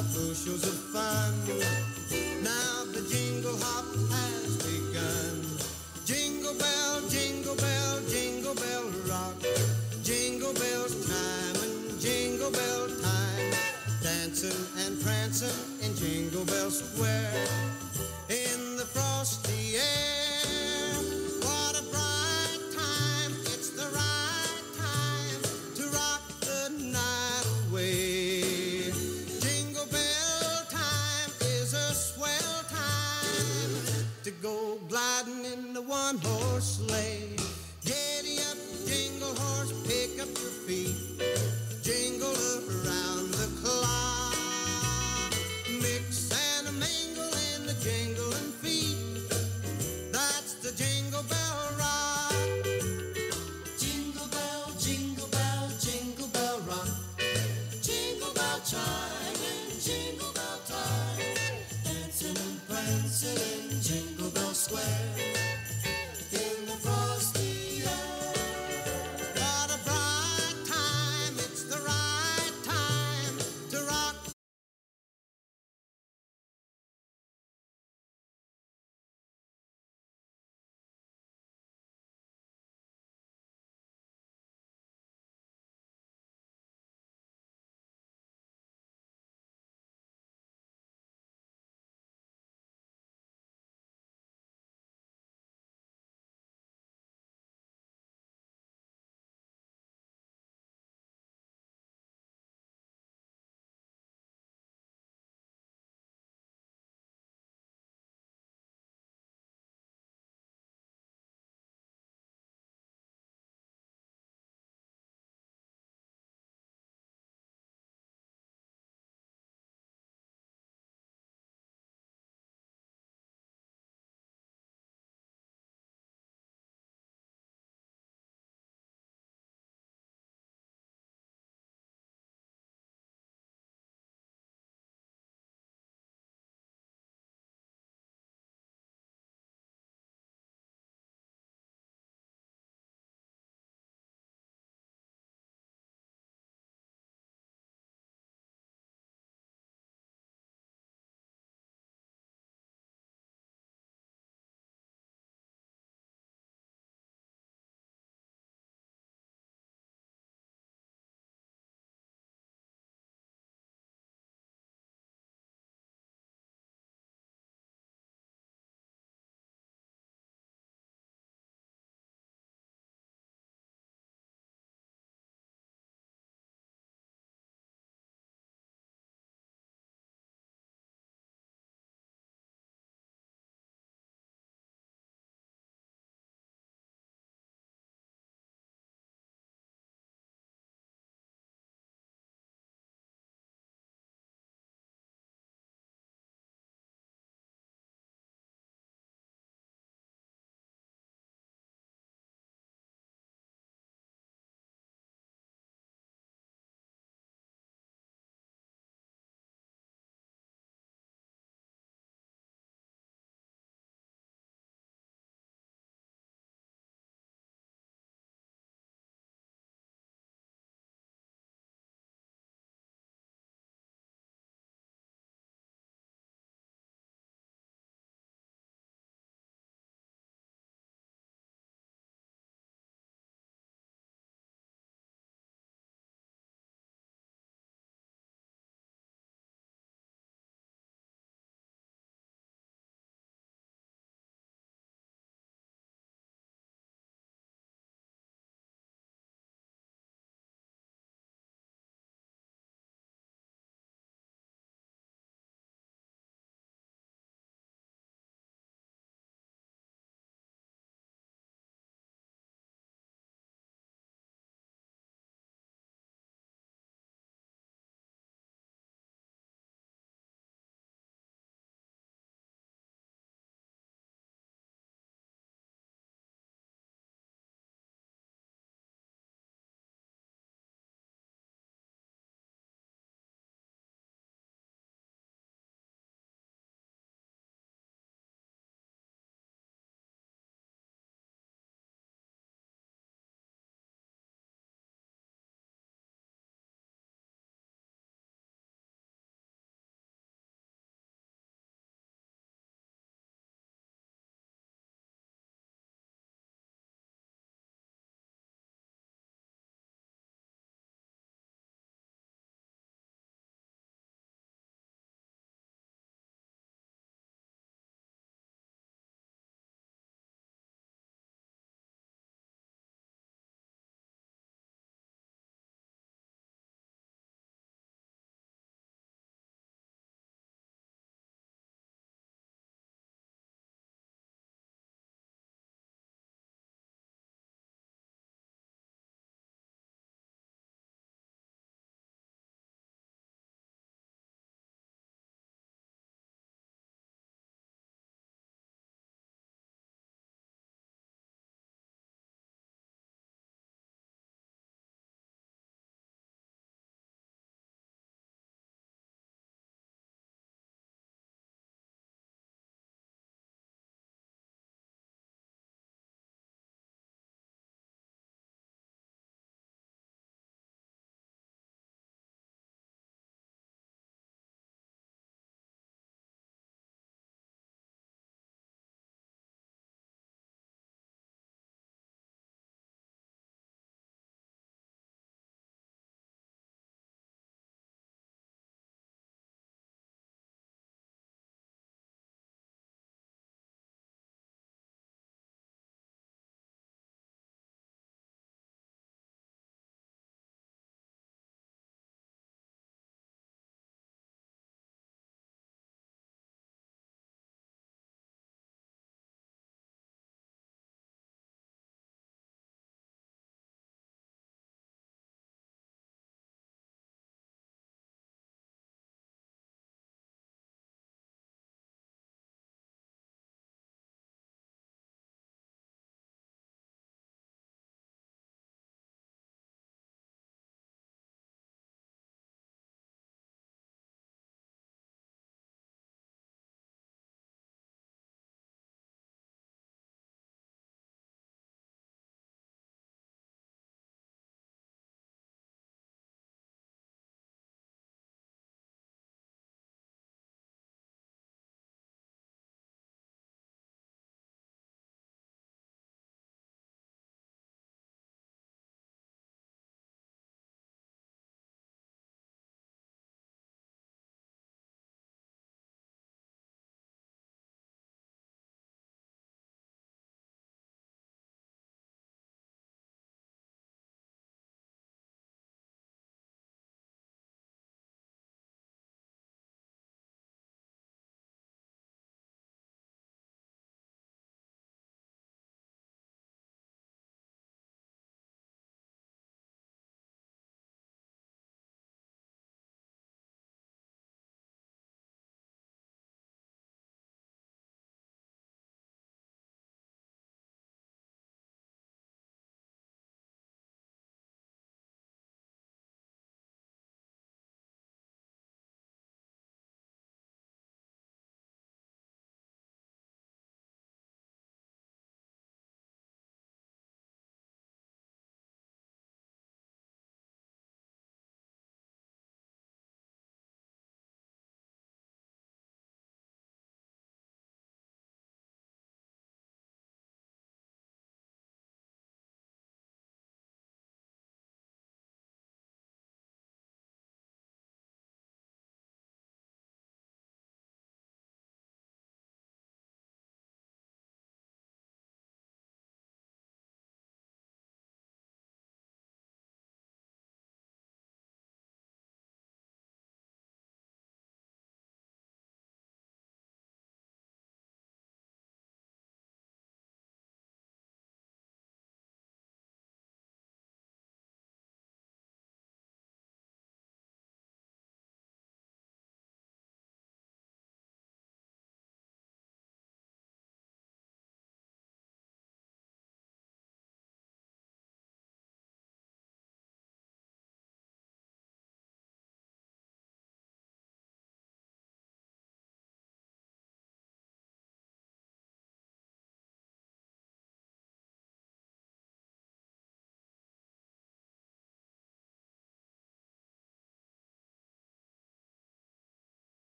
bushels of fun. Now the jingle hop has begun. Jingle bell rock. Jingle bells chime and jingle bell time. Dancing and prancing in Jingle Bell Square. In the frosty air, what a bright time. It's the right time to rock the night away. Jingle bell time is a swell time to go gliding in the one-horse sleigh. Giddy up, jingle horse, pick up your feet. Jingle around the clock. Mix and a mingle in the jingling feet. That's the Jingle Bell Rock. Jingle bell, jingle bell, jingle bell rock. Jingle bell chime and jingle bell time. Dancing and prancing in Jingle Bell Square.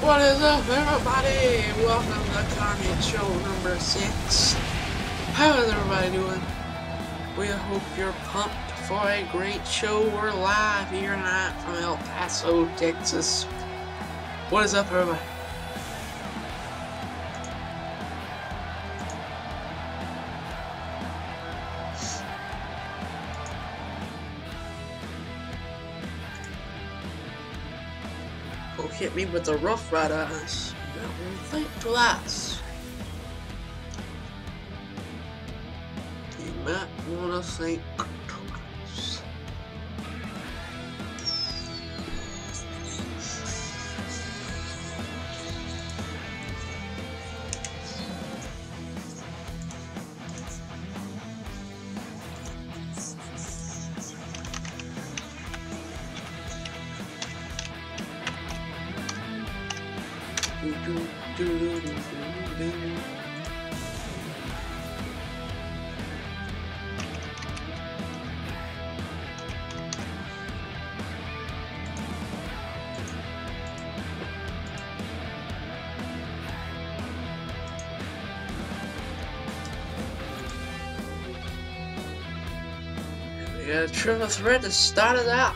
What is up, everybody? Welcome to Carnage Show number 6. How is everybody doing? We hope you're pumped for a great show. We're live here tonight from El Paso, Texas. What is up, everybody? Don't hit me with the Rough Riders. Don't think twice. You might wanna think twice. We got a triple threat to start it out.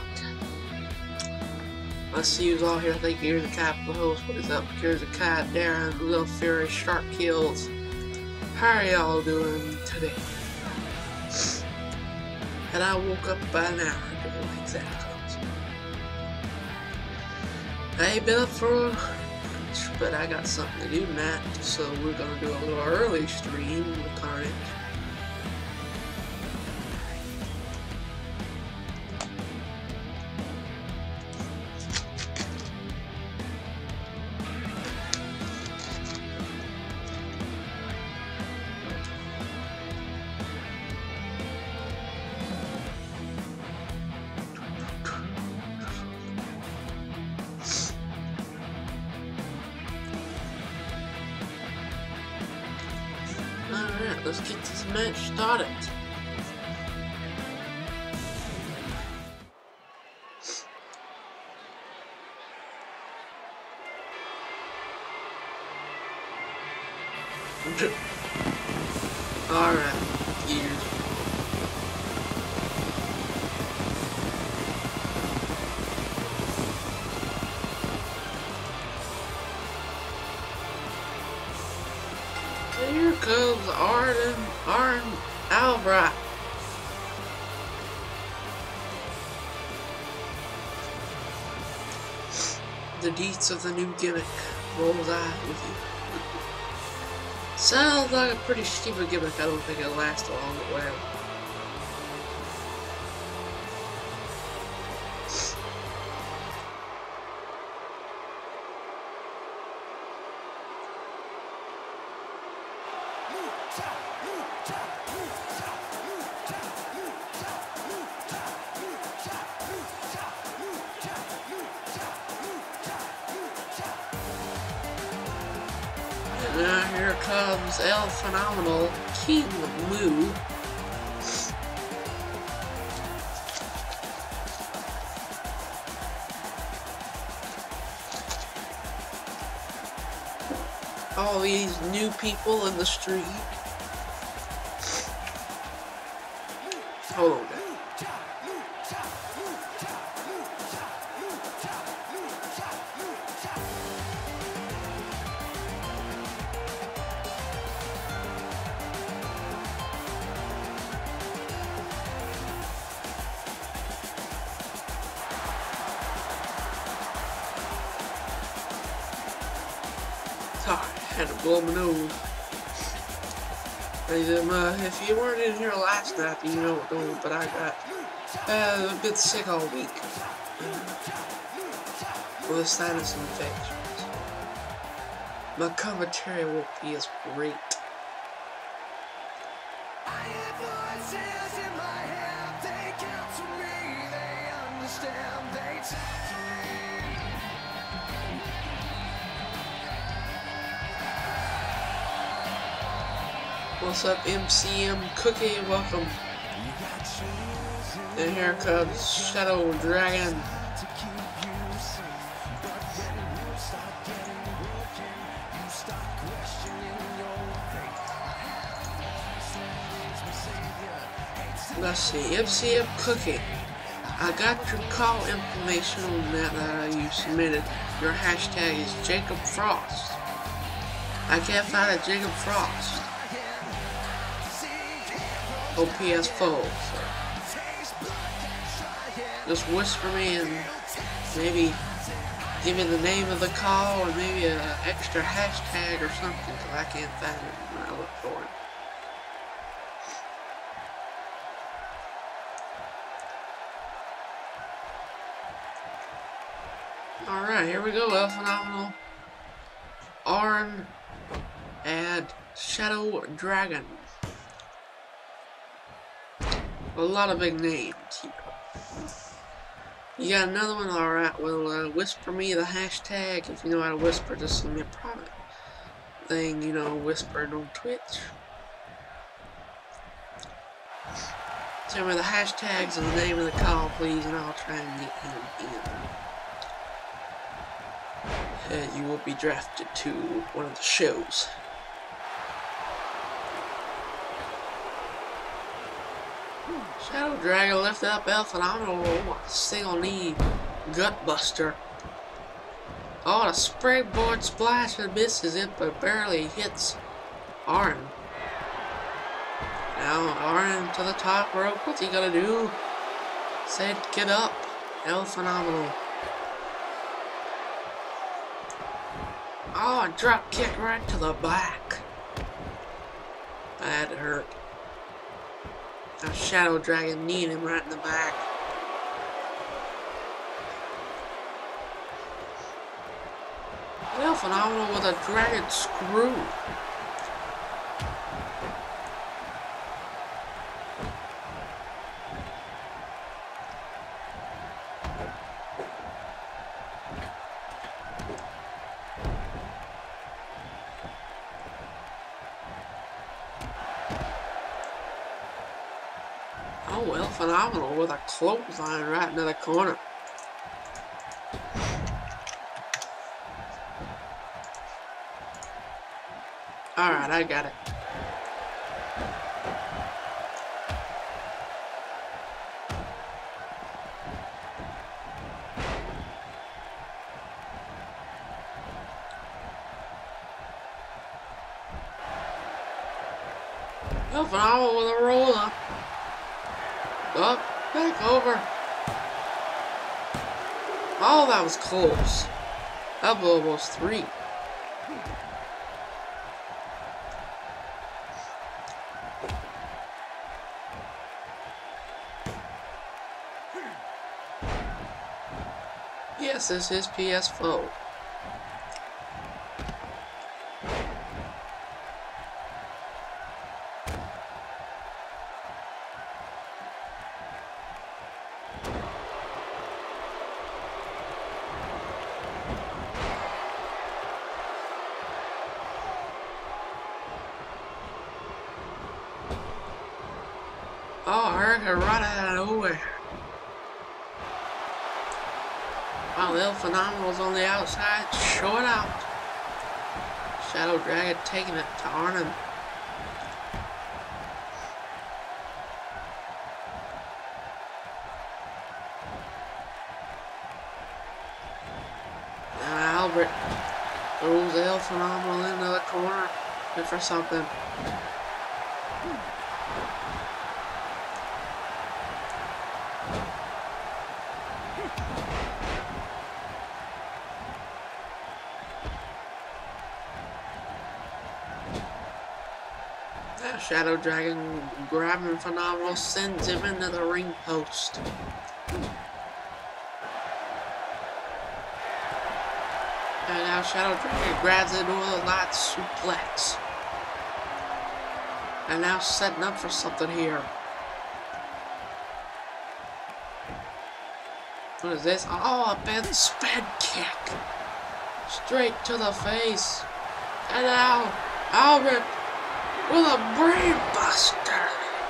I see who's all here. I think here's the Capitol host. What is up? Here's the Kai, Darren, Little Fury, Shark Kills. How are y'all doing today? And I woke up about an hour ago, exactly. I ain't been up for much, but I got something to do tonight, so we're gonna do a little early stream with Carnage. Alright, let's get this match started. Alright, years. Here comes Arn Albright. The deets of the new gimmick. Rolls eye with you. Sounds like a pretty stupid gimmick. I don't think it'll last long but well. Now here comes El Phenomenal King Moo. All these new people in the street. Hold on, guys. Had to blow my nose. If you weren't in here last night, you know what going, but I got a bit sick all week with a sinus infection. My commentary won't be as great. I hear voices in my head, they counsel me, they understand, they talk to me. What's up, MCM Cookie? Welcome. And here comes Shadow Dragon. Let's see, MCM Cooking. I got your call information on that you submitted. Your hashtag is Jacob Frost. I can't find a Jacob Frost. OPS4. So just whisper me and maybe give me the name of the call or maybe an extra hashtag or something, because I can't find it when I look for it. Alright, here we go, El Phenomenal. Arn and Shadow Dragon. A lot of big names here. You got another one? Alright, well, whisper me the hashtag. If you know how to whisper, just send me a private thing, you know, whispered on Twitch. Tell me the hashtags and the name of the call, please, and I'll try and get him in. You will be drafted to one of the shows. Shadow Dragon lifted up El Phenomenal. Single knee Gutbuster. Oh, the springboard splash and misses it, but barely hits Arn. Now Arn to the top rope. What's he gonna do? Said, get up, El Phenomenal. Oh, a drop kick right to the back. That hurt. A Shadow Dragon kneed him right in the back. El Phenomenal with a dragon screw. Oh, El Phenomenal with a clothesline right into the corner. Alright, I got it. El Phenomenal with a roll up. Up, back over. Oh, that was close. That blew almost 3. Yes, this is PS4. Oh, I heard her right out of nowhere. Wow, El Phenomenal's on the outside, short out. Shadow Dragon taking it to Arn. Now Albert throws El Phenomenal into the corner for something. Shadow Dragon grabbing Phenomenal, sends him into the ring post. And now Shadow Dragon grabs it with a light suplex. And now setting up for something here. What is this? Oh, a big spin kick. Straight to the face. And now Albert with a brain buster.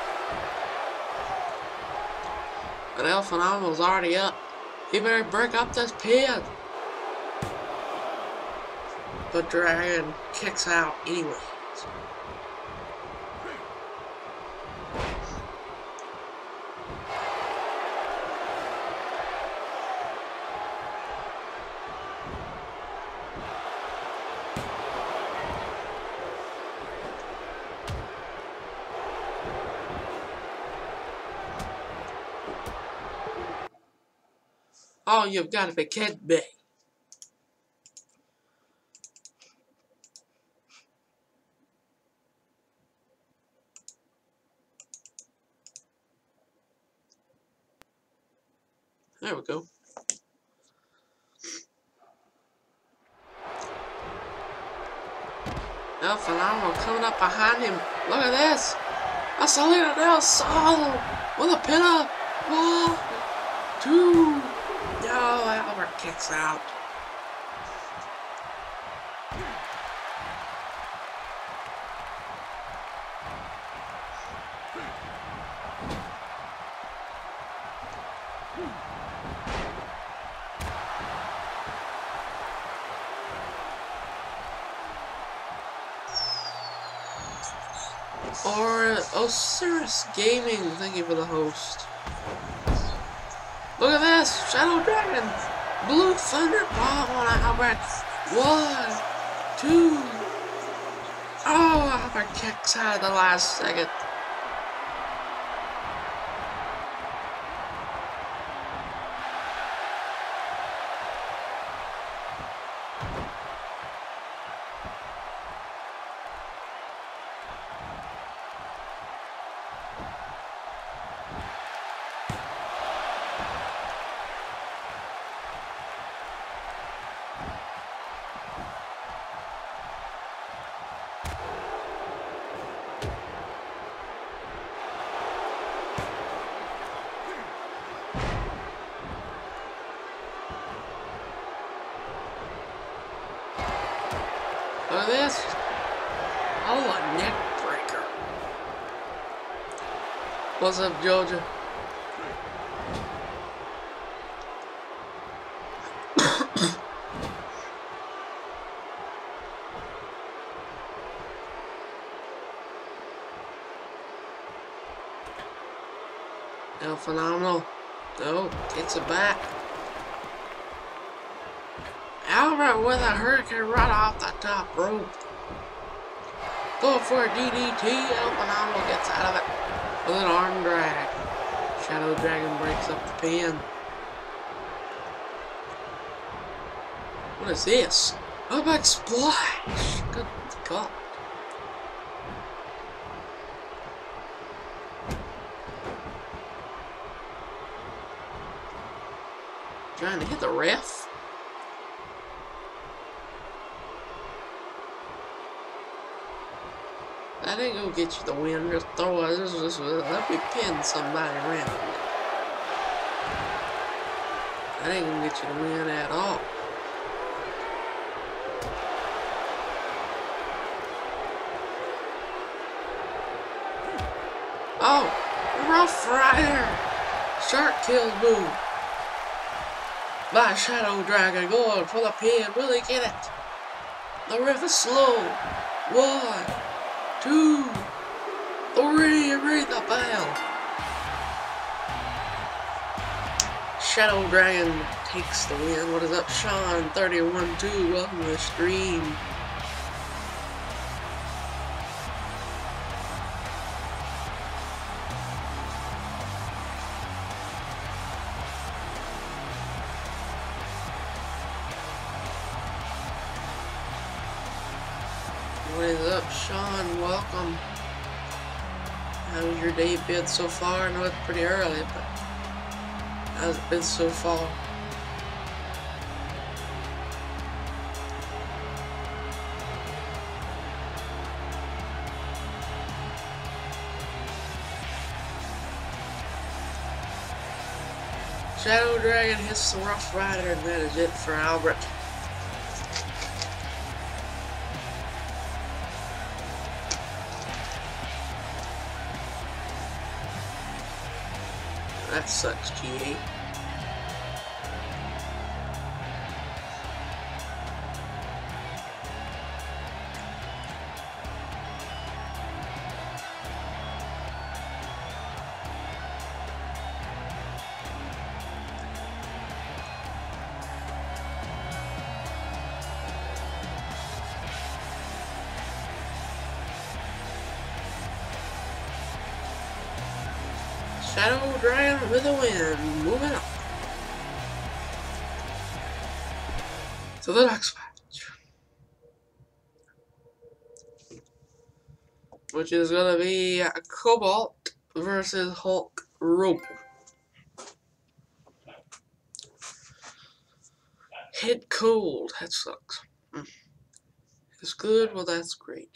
But El Phenomenal's already up. He better break up this pin. The Dragon kicks out anyways. Oh, you've got to be kidding me. There we go. El Phenomenal coming up behind him. Look at this. A Salida del Sol with a pin up. 1, 2. No, Albert kicks out. Or Osiris Gaming, thank you for the host. Look at this, Shadow Dragon, Blue Thunder Bomb on Albert. 1, 2. Oh, Albert kicks out at the last second. Look at this. Oh, a neck breaker. What's up, Georgia? El Phenomenal. No, gets it back. Albert with a hurricane right off the top rope. Go for a DDT. El Phenomenal gets out of it with an arm drag. Shadow Dragon breaks up the pin. What is this? A big splash. Good God. Trying to hit the ref. That ain't gonna get you the win. Just throw it. Let me pin somebody around. That ain't gonna get you the win at all. Oh, Rough Rider. Shark kill move by Shadow Dragon. Going for the pin. Will he get it? The ref is slow. 1, 2, 3, ring the bell. Shadow Dragon takes the win. What is up, Sean? 31-2. Welcome to the stream. What is up, Sean? Welcome. How's your day been so far? I know it's pretty early, but how's it been so far? Shadow Dragon hits the Rough Rider, and that is it for Albert. That sucks, GA. Shadow Dragon with a win. Moving up. to the next match, which is gonna be Cobalt versus Hulk Hogan. Hit cold, that sucks. It's good, well that's great.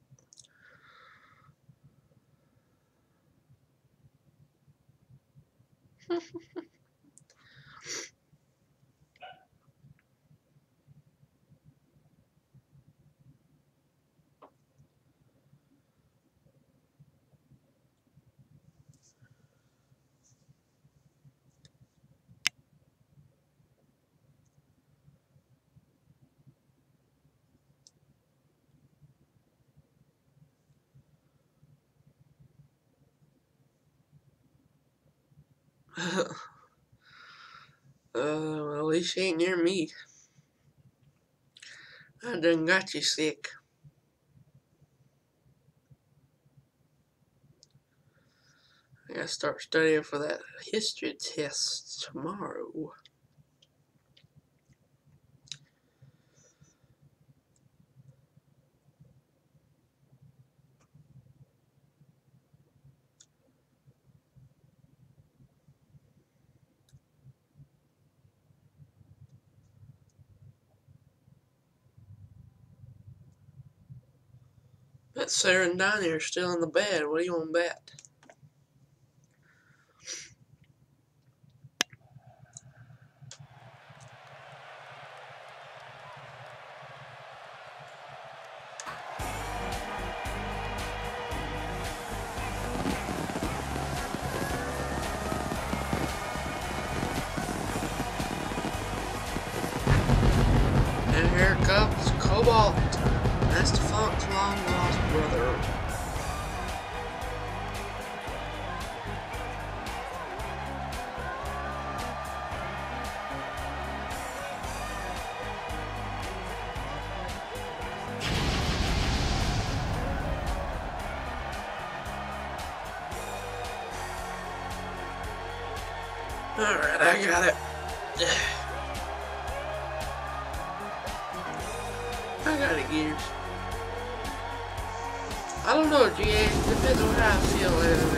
Well, at least she ain't near me. I done got you sick. I gotta start studying for that history test tomorrow. Bet Sarah and Donnie are still in the bed. What do you want to bet? And here comes Cobalt. That's the Funk's long lost brother. Alright, I got it. I got it, Gears. I don't know, GA. Depends on how I feel later.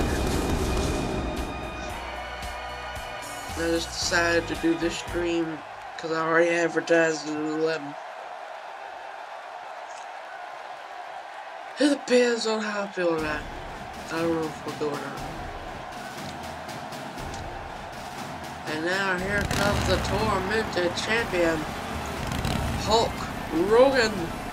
I just decided to do this stream because I already advertised it at 11. It depends on how I feel tonight. I don't know if we're going on. And now here comes the tormented champion, Hulk Hogan.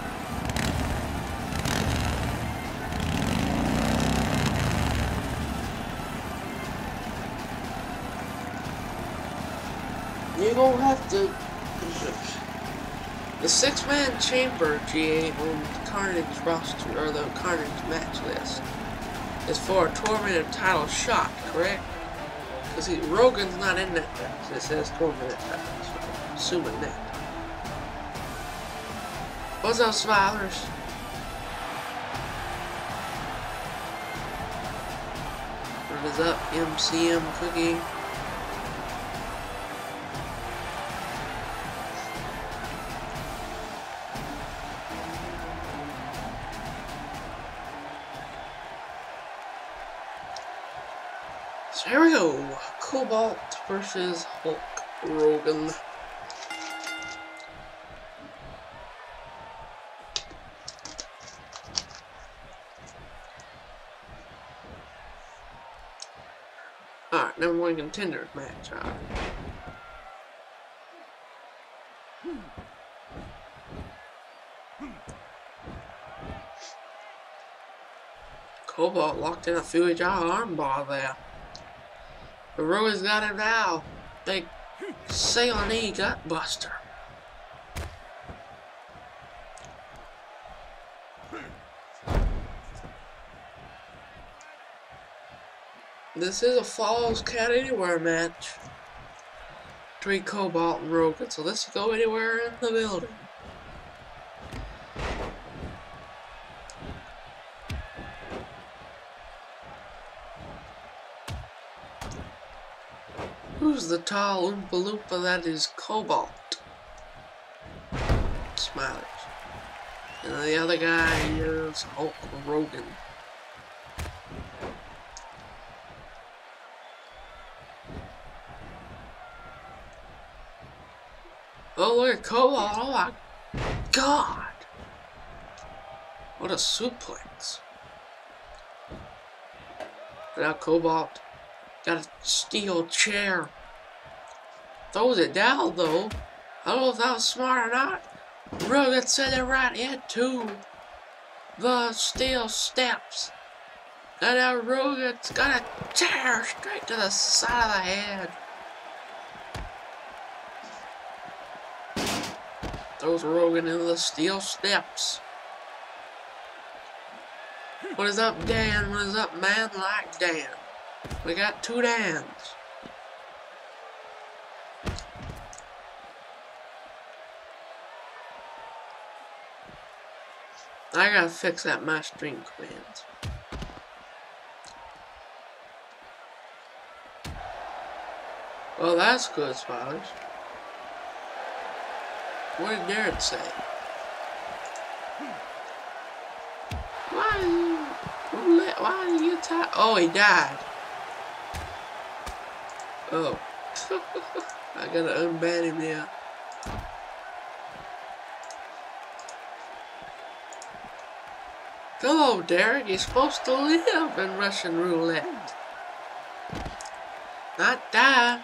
You're gonna have to. The 6-man chamber GA on the Carnage roster, or the Carnage match list, is for a tormented title shot, correct? Because Rogan's not in that match. It says tormented title, so I'm assuming that. What's up, Smilers? What is up, MCM Cookie? So here we go. Cobalt versus Hulk Hogan. Alright, number one contenders match. Alright. Cobalt locked in a Fui Jaw armbar there. But Rogan's got him now. Big Sailor knee gut buster. This is a Falls Count Anywhere match between Cobalt and Rogan, so this will go anywhere in the building. Who's the tall Oompa Loompa that is Cobalt? Smilers. And the other guy is Hulk Hogan. Oh, look at Cobalt. Oh my God. What a suplex. Now Cobalt got a steel chair. Throws it down though. I don't know if that was smart or not. Rogan sent it right into the steel steps. And now Rogan's got a chair straight to the side of the head. Throws Rogan into the steel steps. What is up, Dan? What is up, man like Dan? We got two Dans. I gotta fix that my stream commands. Well, that's good, Spiders. What did Darren say? Why did you attack? Oh, he died. Oh. I gotta unban him now. Hello, Derek. You're supposed to live in Russian roulette. Not die.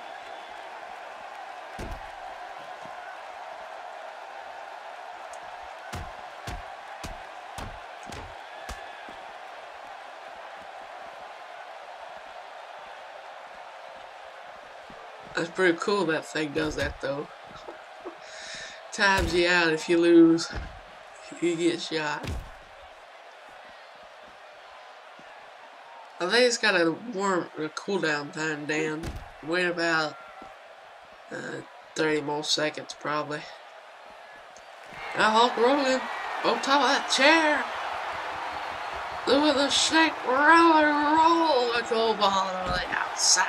That's pretty cool that thing does that though. Times you out if you lose. You get shot. I think it's got a cooldown time, Dan. Wait about 30 more seconds probably. Now Hulk Hogan on top of that chair. Doing the shake, roll, the goal ball on the outside.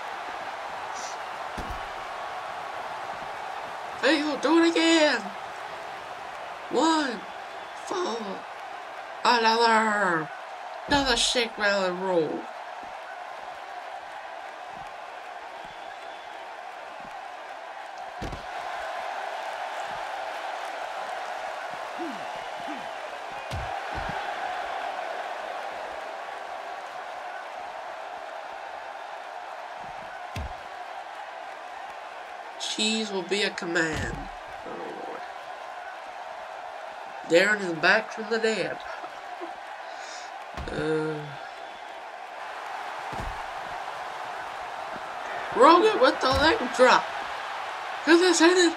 Hey, he'll do it again. 1, 4, another shake, rattle, and roll. Cheese will be a command. Oh Lord. Darren is back from the dead. Rogan with the leg drop. Cause it's in it.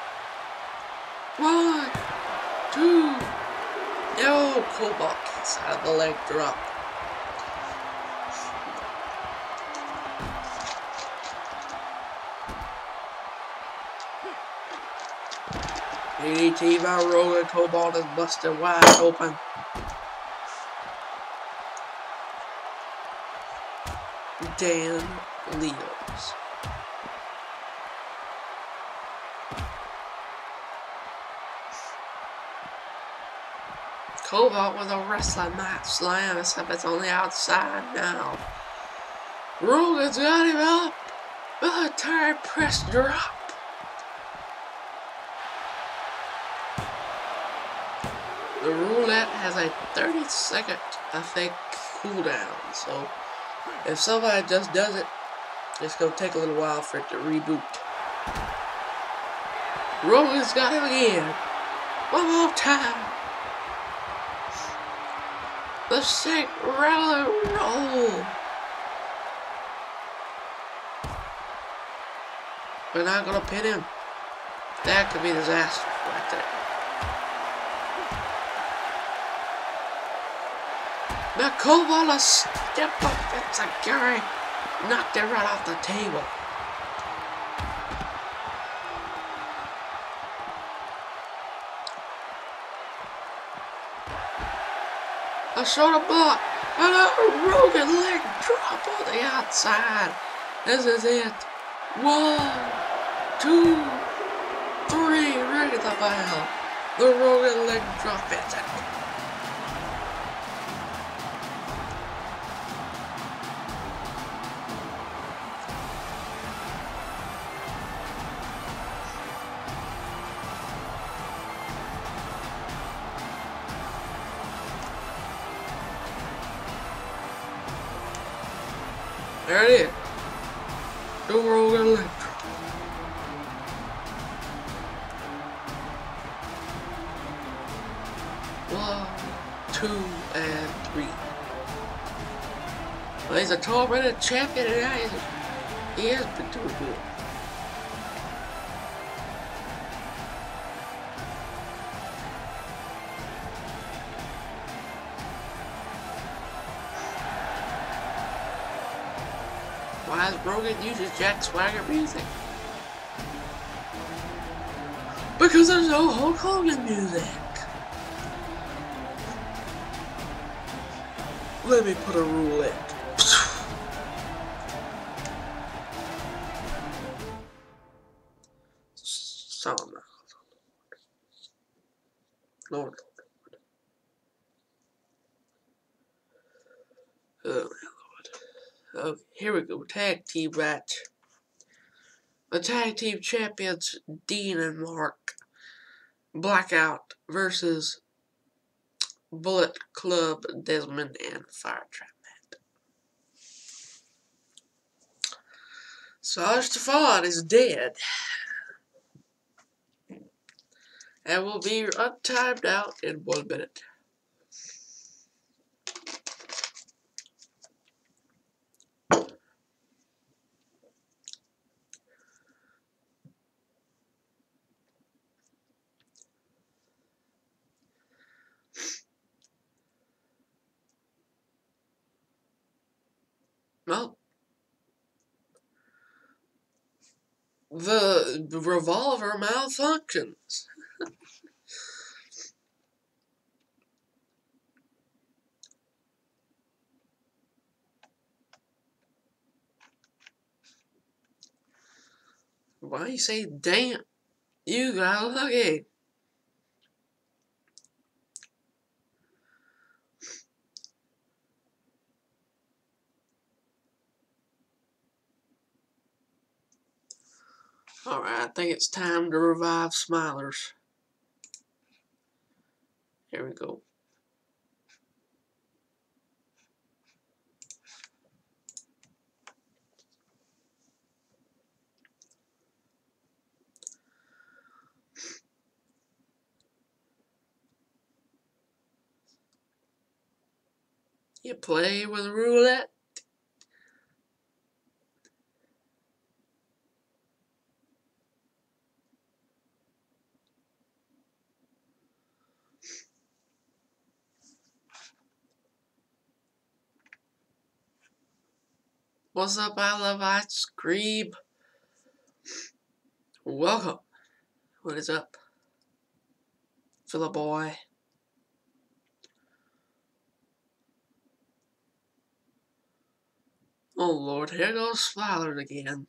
1, 2. No, Cobalt gets out of the leg drop. DDT by Rogan. Cobalt is busted wide open. Dan Leos. Cobalt with a wrestling mat slam, except it's on the outside now. Rogan's got him up. Military press drop. The roulette has a 30-second, I think, cooldown, so if somebody just does it, it's going to take a little while for it to reboot. Rogan's got him again. One more time. The shake, rattle, roll. We're not going to pin him. That could be disaster right there. Now Cobalt a step up, it's a Gary. Knocked it right off the table. A shoulder block. Another Rogan leg drop on the outside. This is it. 1, 2, 3. Ring the bell. The Rogan leg drop attack. There it is. The Rogan leg drop. 1, 2, and 3. Well, he's a top-rated champion, and he has been doing good. Why is Rogan uses Jack Swagger music? Because there's no Hulk Hogan music. Let me put a roulette. Lord. Oh my Lord. Okay, here we go. Tag team match. The tag team champions Dean and Mark Blackout versus Bullet Club Desmond and Firetrap Matt. Sarge Stefan is dead and will be untimed out in 1 minute. Well, the revolver malfunctions. Why you say, damn, you got lucky? Alright, I think it's time to revive Smilers. Here we go. You play with roulette? What's up, I love ice cream? Welcome. What is up? Philip boy. Oh Lord, here goes Smiler again.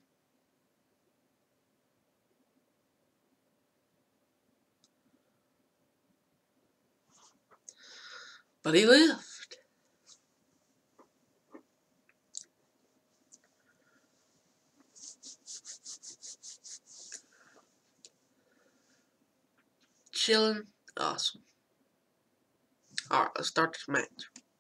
But he lived. Chilling. Awesome. Alright, let's start this match.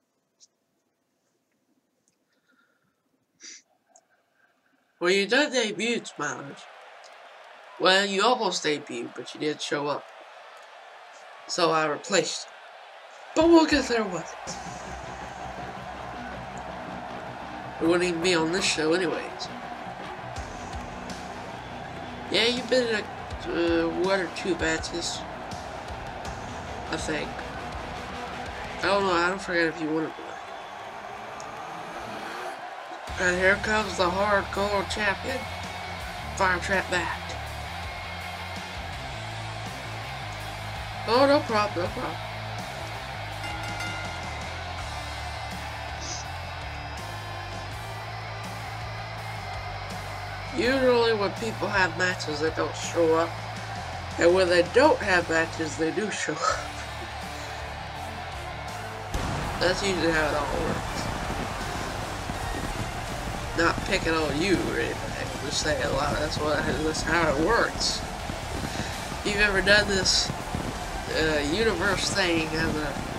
Well, you done debuted, Smilers. Well, you almost debuted, but you didn't show up. So I replaced you. But we'll get there with it. We wouldn't even be on this show anyways. Yeah, you've been in a 1 or 2 matches. I think. I don't know, I don't forget if you won it. And here comes the hardcore champion, Firetrap Matt. Oh, no problem, no problem. Usually when people have matches, they don't show up And when they don't have matches, they do show up. That's usually how it all works. Not picking on you or anything, just saying a lot. That's how it works. If you've ever done this universe thing as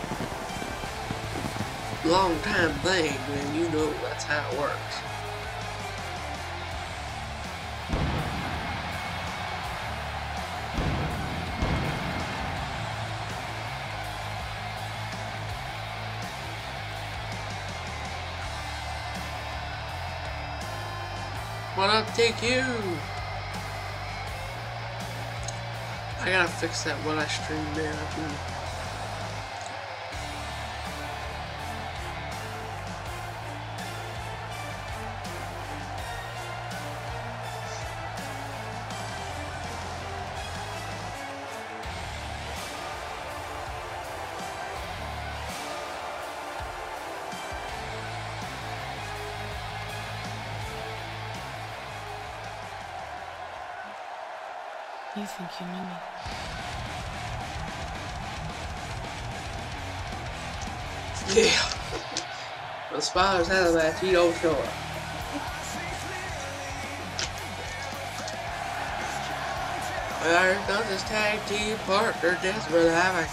a long time thing, then you know that's how it works. What up, TQ? I gotta fix that when I stream there. You think you knew me? Yeah. The Spiders had a match, you don't show up. Well, here comes his tag team partner, Desperate Havoc.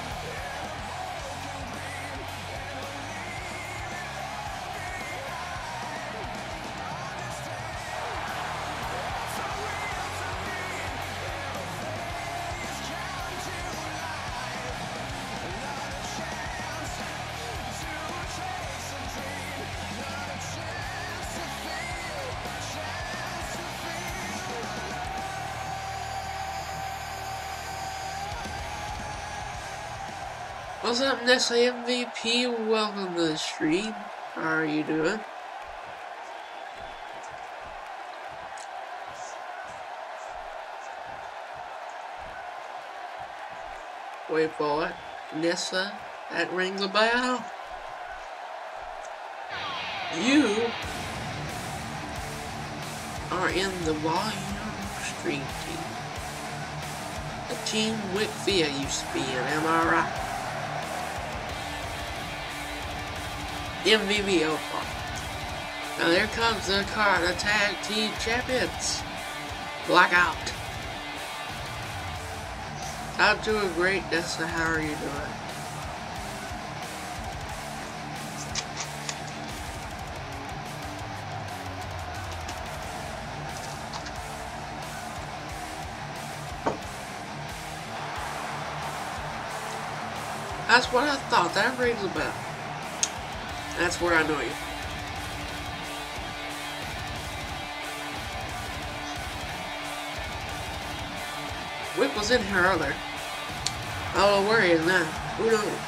What's up, Nestle MVP? Welcome to the stream. How are you doing? Wait for it. Nessa, that rings a bell. You are in the Volume Stream team. The team Whitfield used to be in, am I right? MVP Oakland. Now there comes the card, the tag team champions. Blackout. I'm doing great, Nessa. How are you doing? That's what I thought. That rings a bell. That's where I know you. Wick was in here earlier. I don't know where he is now. Who knows?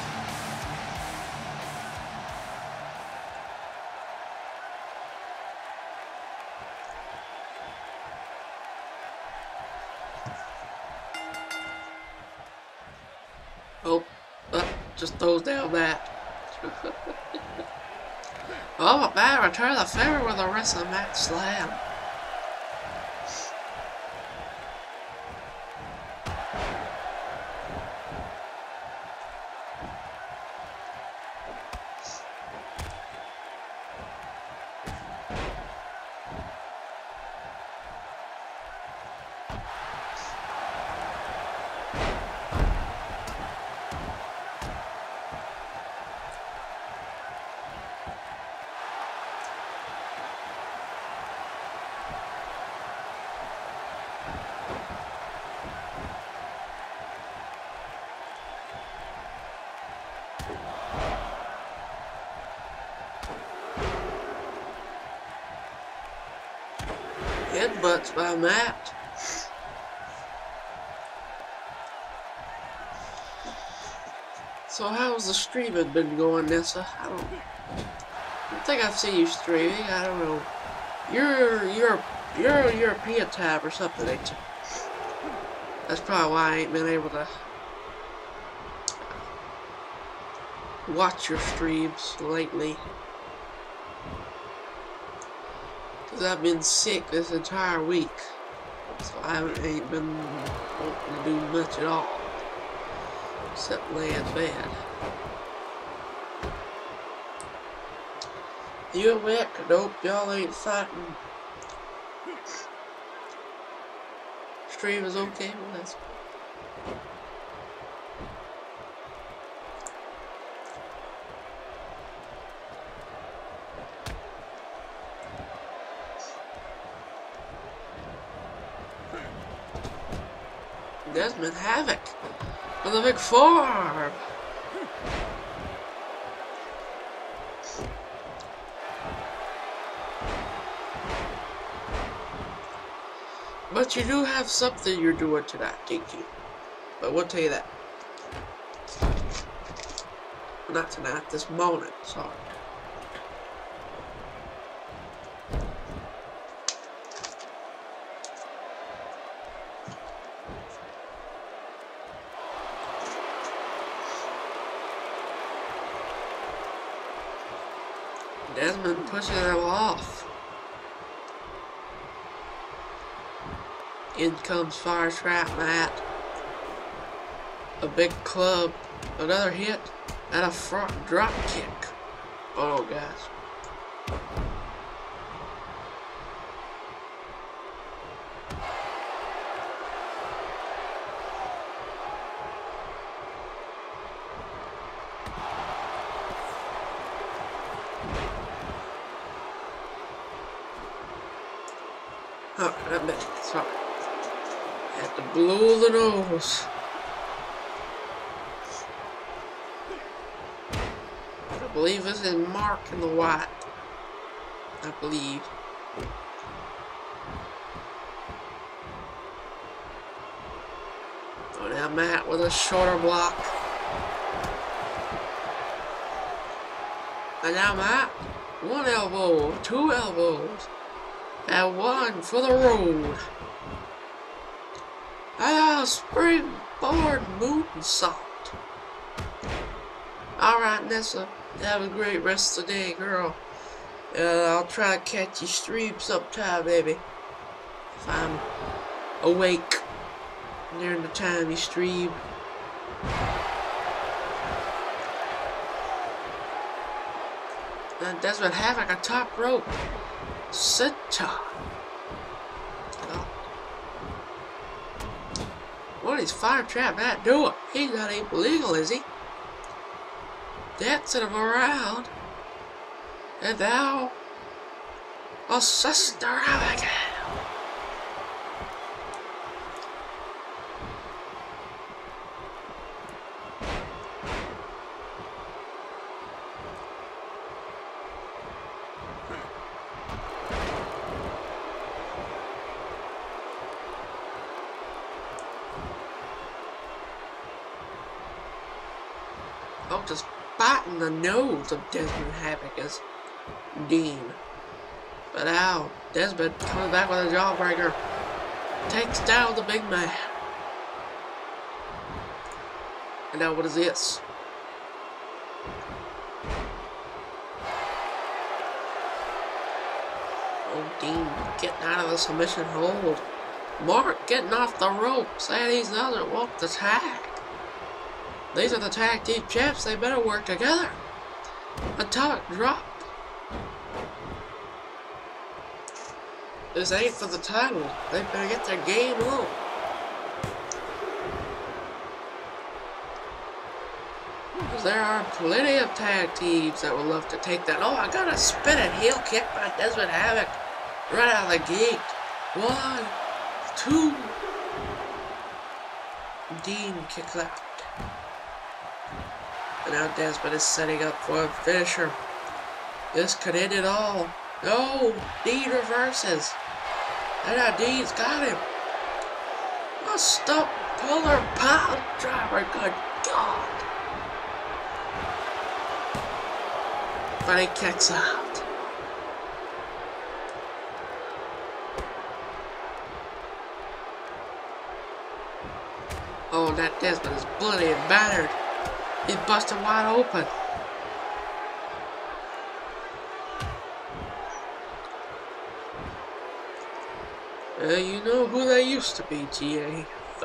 Oh, just throws down that. Oh, man, return the favor with a wrestling match slam. Headbutts by Matt. So how's the streaming been going, Nessa? I don't think I've seen you streaming. I don't know. You're a European time or something, ain't you? That's probably why I ain't been able to watch your streams lately. Because I've been sick this entire week. So I ain't been wanting to do much at all. Except lay in bed. You awake? Nope, y'all ain't fighting. Stream is okay with us. Desmond Havoc with a big forearm. But you do have something you're doing tonight, don't you? But we'll tell you that. Not tonight, this morning, sorry. Desmond pushing them off. In comes Fire Trap Matt. A big club. Another hit. And a front drop kick. Oh, gosh. Oh, that bit. Sorry. Had to blow the nose. I believe this is Mark in the white. I believe. Oh, now Matt with a shorter block. And now Matt, one elbow, two elbows. And one for the road. And a springboard moonsault. Alright, Nessa. Have a great rest of the day, girl. I'll try to catch you stream sometime, baby. If I'm awake during the time you stream. And Desmond Havoc, a top rope. Center. Oh. What is Fire Trap Matt doing? He's not even legal, is he? Dancing him around. And now, a Sister Abigail. Oh, just biting the nose of Desmond Havoc as Dean. But now, Desmond coming back with a jawbreaker. Takes down the big man. And now what is this? Oh, Dean getting out of the submission hold. Mark getting off the ropes. And he doesn't want the tag. These are the tag team champs, they better work together. Atomic drop. This ain't for the title. They better get their game on. Because there are plenty of tag teams that would love to take that. Oh, I got a spinning heel kick by Desmond Havoc. Right out of the gate. 1, 2. Dean kicks out. And now Desmond is setting up for a finisher. This could end it all. No! Dean reverses. And now Dean's got him. A stump puller pile driver. Good God. But he kicks out. Oh, that Desmond is bloody and battered. He's busted wide open. You know who they used to be, GA.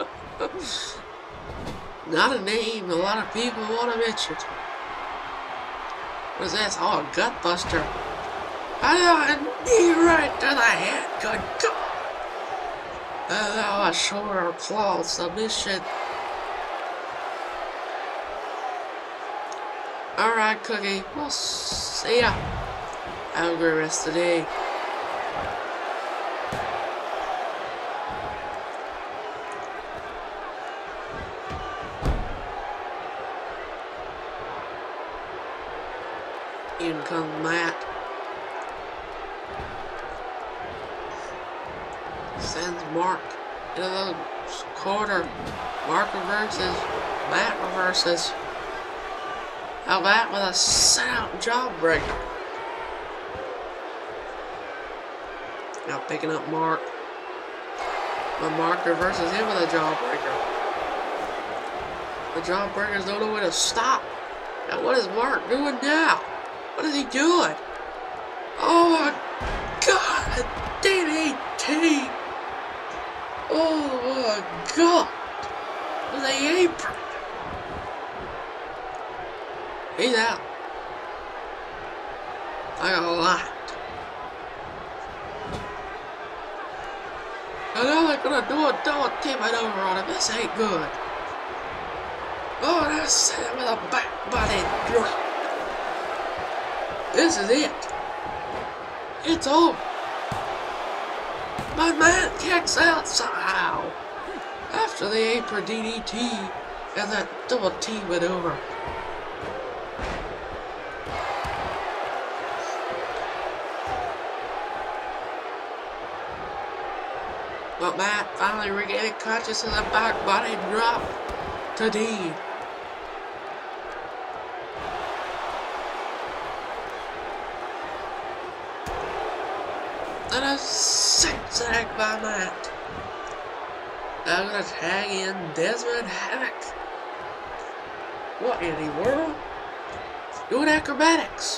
Not a name a lot of people want to mention. What is this? Oh, a gutbuster. A knee right to the head. Good God. And now a shoulder claw submission. Alright, Cookie. We'll see ya. Have a great rest of the day. In comes Matt. Sends Mark into the corner. Mark reverses. Matt reverses. How about with a set-out jawbreaker? Now picking up Mark. But Mark reverses him with a jawbreaker. The jawbreakers don't know where to stop. Now what is Mark doing now? What is he doing? Oh my God! DDT! Oh my God! With the apron! He's out. I got a lot. And now they're gonna do a double tip it over on him. This ain't good. Oh, that's it with a back body drop. This is it. It's over. My man kicks out somehow. After the apron DDT and that double team it over. But Matt finally regaining consciousness and a back body drop to Dean. And a zigzag by Matt. Now I'm gonna tag in Desmond Havoc. What in the world? Doing acrobatics.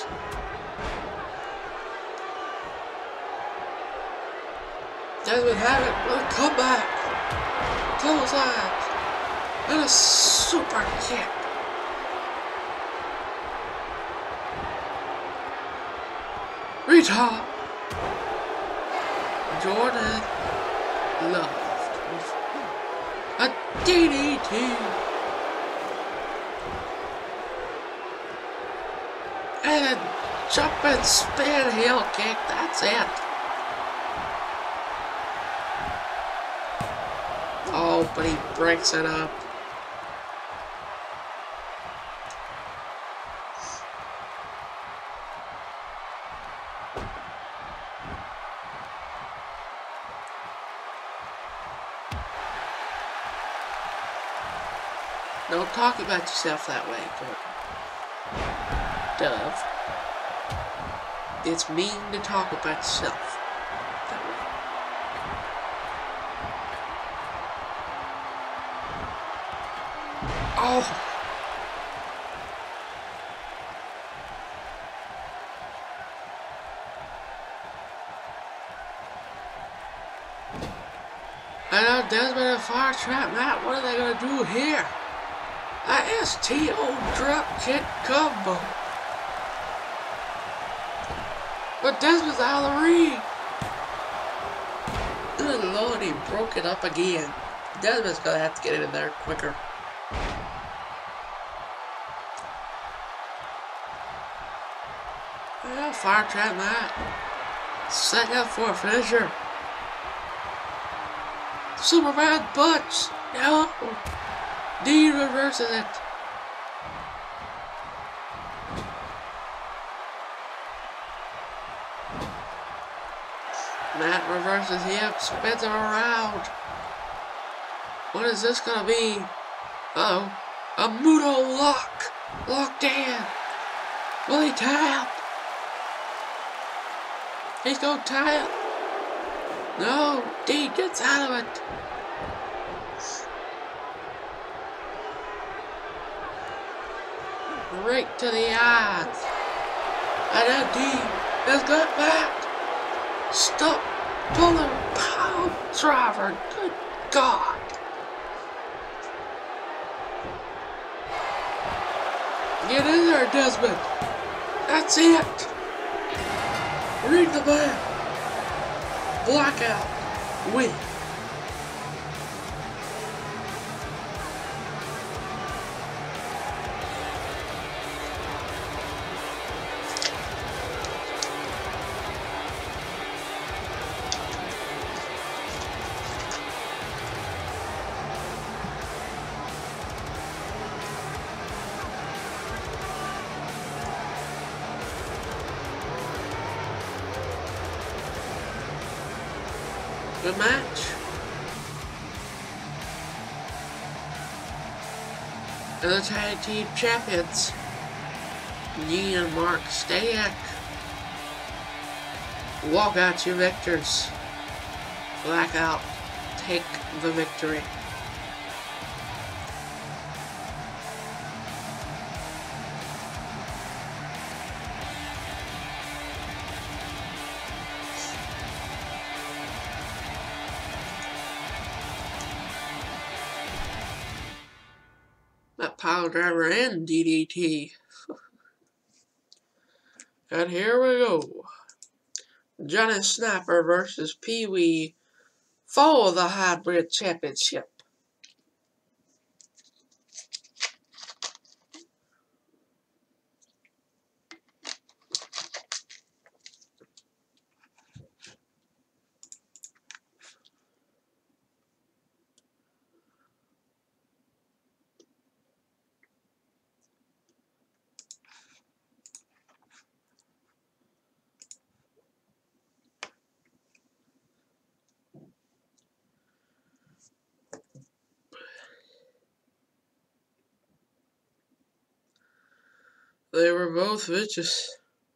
Desmond Havoc with a comeback. Clothesline. And a super kick. Retard. Jordan Love. A DDT. And a jumping spin heel kick. That's it. Oh, but he breaks it up. Don't talk about yourself that way, Dove. It's mean to talk about yourself that way. Oh! I know Desmond and Fire Trap Matt, what are they gonna do here? A STO drop kick combo. But Desmond's out of the ring. Good Lord, he broke it up again. Desmond's gonna have to get in there quicker. Well, Fire Trap Matt. Setting up for a finisher. Superman punch. No. Dean reverses it. Matt reverses him, spins him around. What is this gonna be? Uh-oh. A Muto lock. Locked in. Will he tap? He's gonna tap. No, Dean gets out of it. Right to the eyes. And then Dean has got back. Stop Pulling pile driver. Good God. Get in there, Desmond. That's it. Read the map. Blackout. Win. Good match. And the tag team champions, Yi and Mark Stadiak, walk out your victors. Blackout, take the victory. That pile driver and DDT. And here we go. Johnny Sniper versus Pee Wee for the Hybrid Championship. They were both vicious.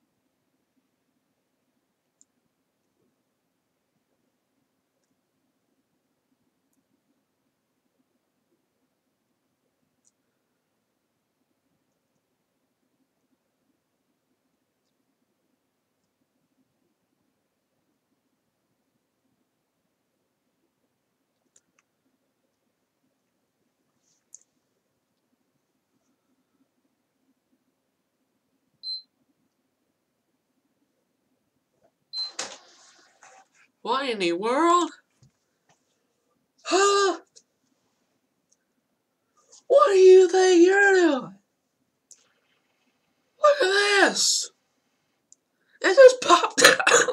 What in the world? Huh? What do you think you're doing? Look at this. It just popped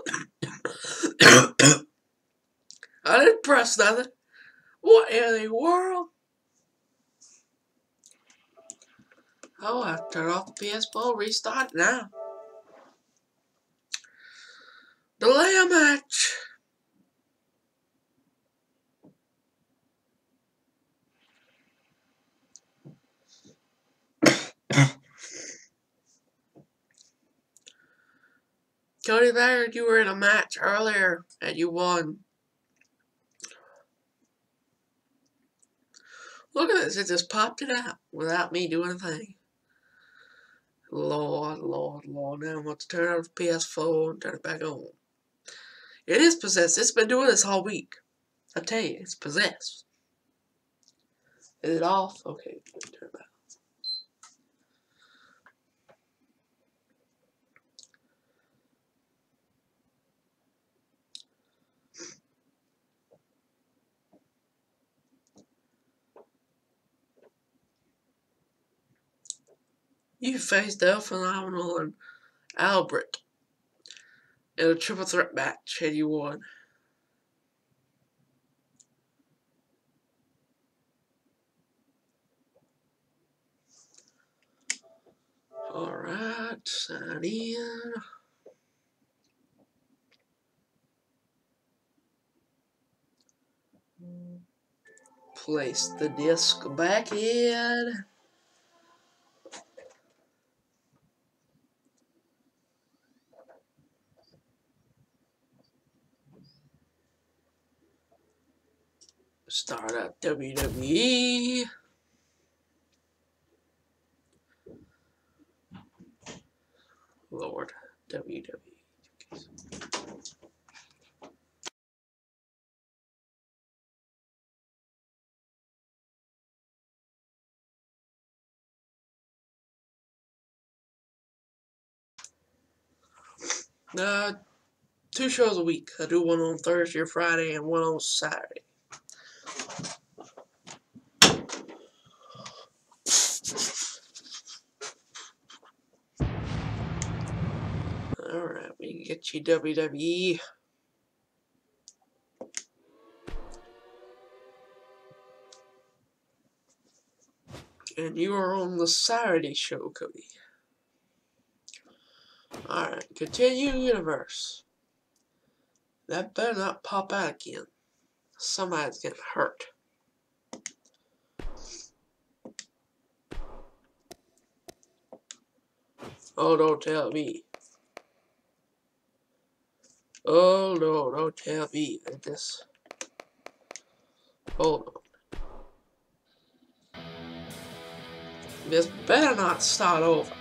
out. I didn't press nothing. What in the world? Oh, I have to turn off the PS4, restart now. Delay a match. Cody Baird, you were in a match earlier and you won. Look at this, it just popped it out without me doing a thing. Lord, Lord, Lord. Now I'm going to turn off the PS4 and turn it back on. It is possessed. It's been doing this all week. I tell you, it's possessed. Is it off? Okay, let me turn it back. You faced El Phenomenal and Albert in a triple threat match and you won. Alright, sign in. Place the disc back in. Start up WWE. Lord, WWE. 2 shows a week. I do one on Thursday or Friday and one on Saturday. Alright, we can get you WWE. And you are on the Saturday show, Cody. Alright, continue universe. That better not pop out again. Somebody's getting hurt. Oh, don't tell me. Oh no, don't tell me that this. Hold on. This better not start over.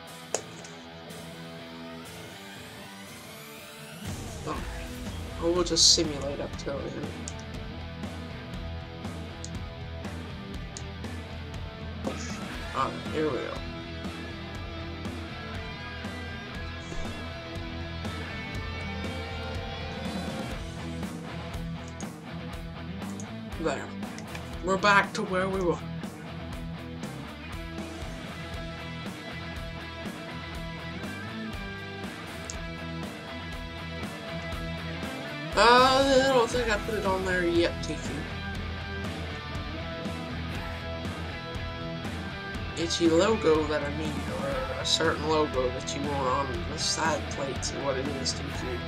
Oh, we'll just simulate up till then. Alright, here we go. There. We're back to where we were. I don't think I put it on there yet, TQ. It's your logo that I need, or a certain logo that you want on the side plates, and what it is, TQ.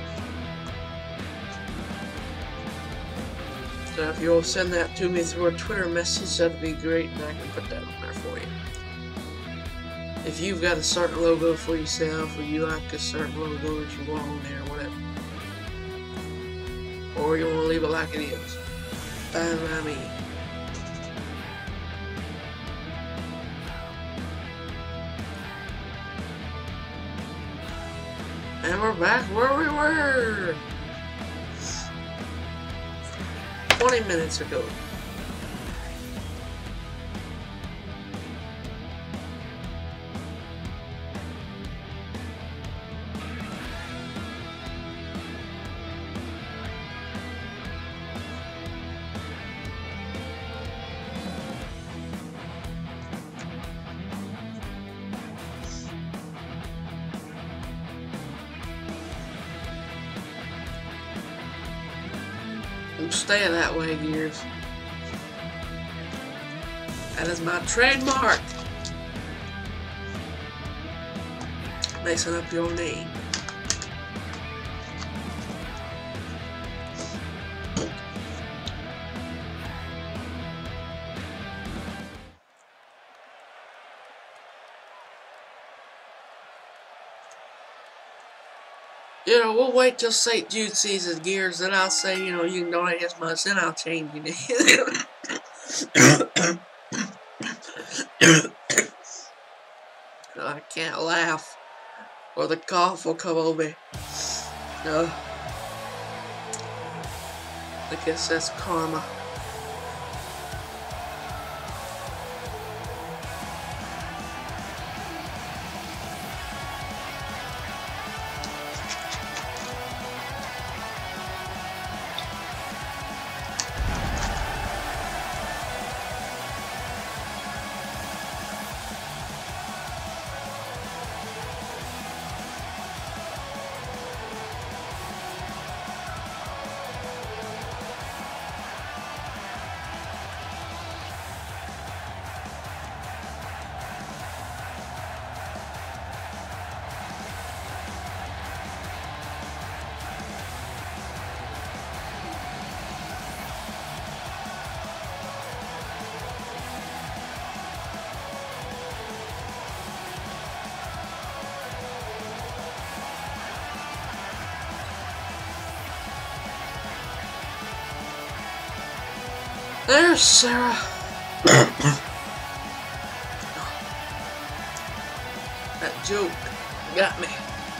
So if you'll send that to me through a Twitter message, that'd be great, and I can put that on there for you. If you've got a certain logo for yourself, or you like a certain logo that you want on there, whatever. Or you want to leave it like it is. Fine by me. And we're back where we were 20 minutes ago. Stay that way, Gears. That is my trademark. Mixing up your name. You know, we'll wait till St. Jude sees his Gears, then I'll say, you know, you can donate this much, then I'll change your name. I can't laugh, or the cough will come over me. I guess that's karma. There's Sarah. That joke got me.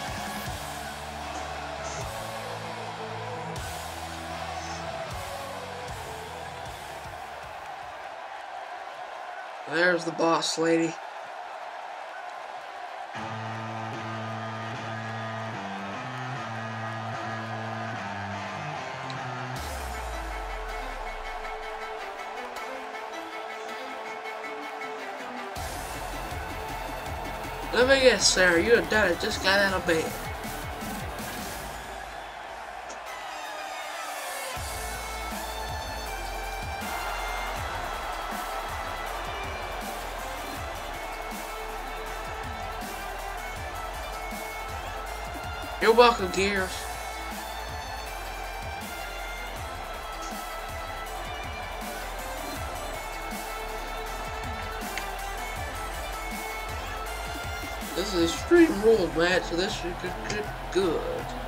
There's the boss lady. Let me guess, Sarah, you and Daddy just got out of bed. You're welcome, Gears. This is Extreme Rules match, so this should get good.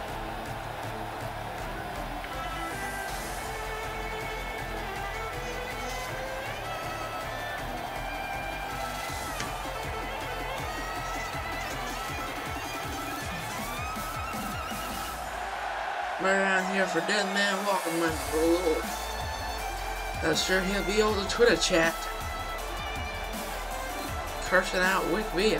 Right around here for Dead Man Walking Man for a little. I'm sure he'll be on the Twitter chat. Cursing out Wick Via.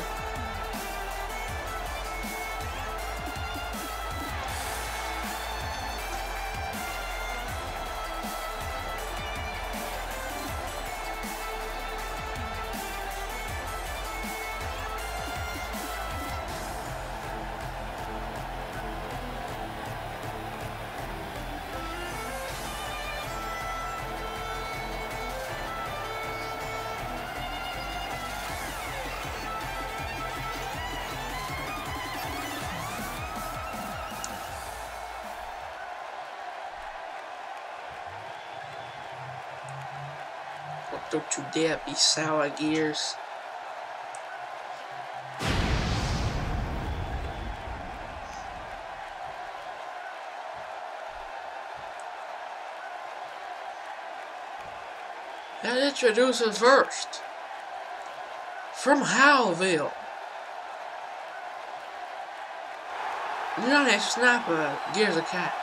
Don't you dare be sour, Gears. Let's introduce him first. From Howellville. Johnny Snapper, Gears a Cat.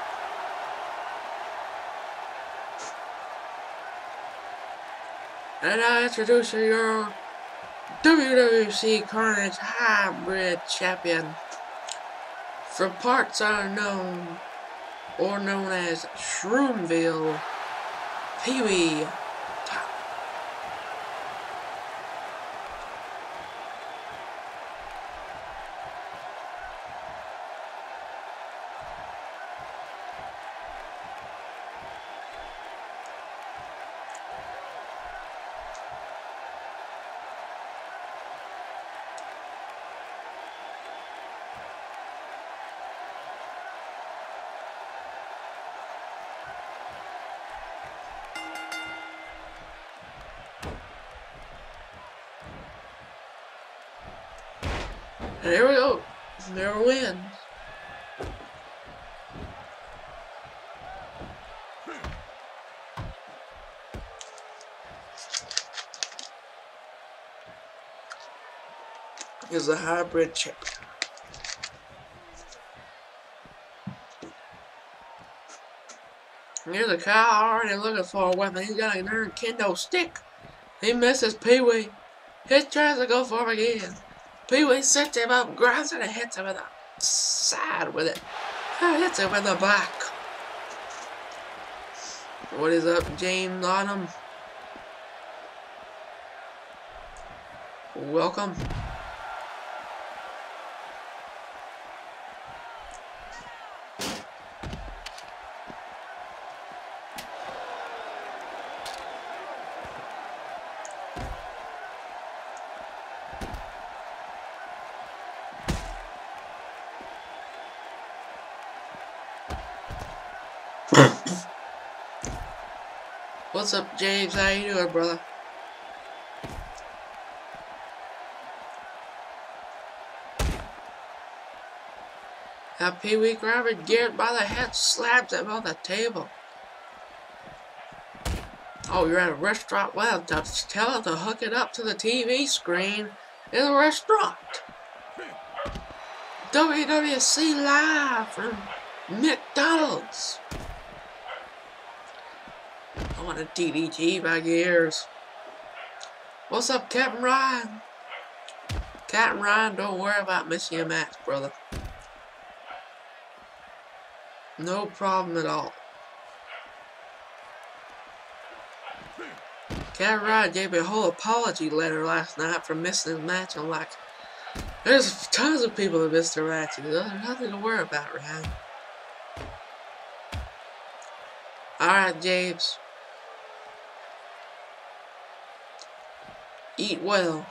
And I introduce your WWC Carnage Hybrid Champion from parts unknown, or known as Shroomville, Pee-wee. And there we go. There wins. Is a hybrid champion. Here's a cow already looking for a weapon. He's got another kendo stick. He misses Pee-wee. He tries to go for him again. Pee-wee sets him up, grabs it, and hits him in the side with it. Hits him in the back. What is up, James Autumn? Welcome. What's up, James? How you doing, brother? Now Pee-wee grabs Garrett by the head, slams him on the table. Oh, you're at a restaurant? Well, just tell him to hook it up to the TV screen in the restaurant. WWC Live from McDonald's. I want a DDG by Gears. What's up, Captain Ryan? Captain Ryan, don't worry about missing your match, brother. No problem at all. Captain Ryan gave me a whole apology letter last night for missing his match. I'm like, There's tons of people that missed their matches. There's nothing to worry about, right? Alright, James. Eat well.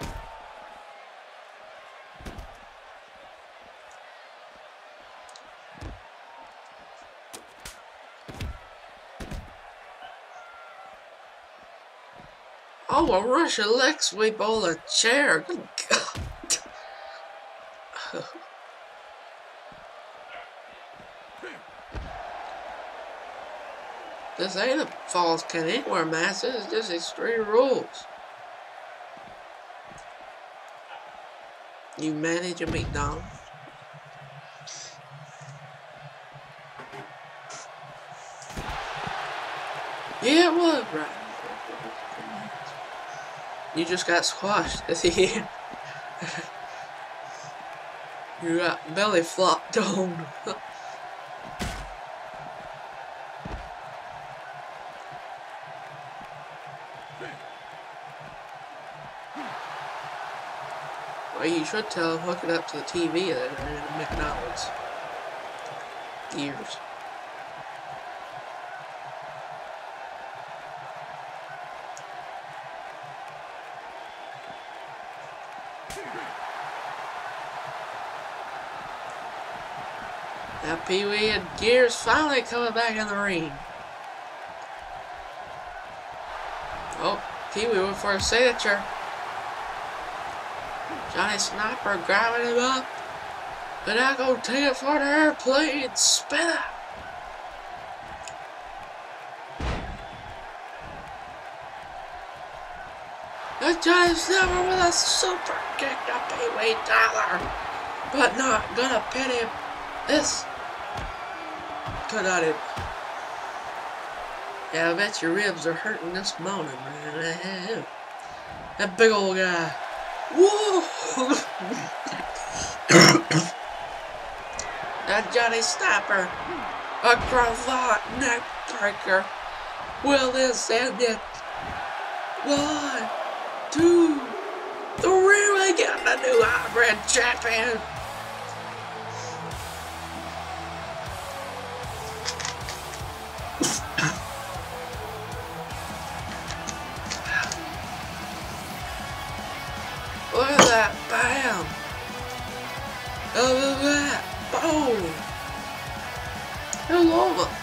Oh, a Russian leg sweep on a chair. Good God. This ain't a Falls Count Anywhere match. This is just Extreme Rules. You manage a McDonald's. Yeah, it was, right. You just got squashed at the end. You got belly flopped on. Well, you should tell them, hook it up to the TV that are in McDonald's. Years. Now Pee Wee and Gears finally coming back in the ring. Oh, Pee Wee went for a signature. Johnny Sniper grabbing him up. But now gonna take it for the airplane spinner. And Johnny Sniper with a super kick to Pee Wee Tyler. But not gonna pin him. This could not hit. Yeah, I bet your ribs are hurting this morning, man. That big old guy. Whoa! That Johnny Sniper, a cravat neck breaker. Will this end it? 1, 2, 3. We got a new hybrid champion. Look at that, bam! Look at that, boom! Hello over.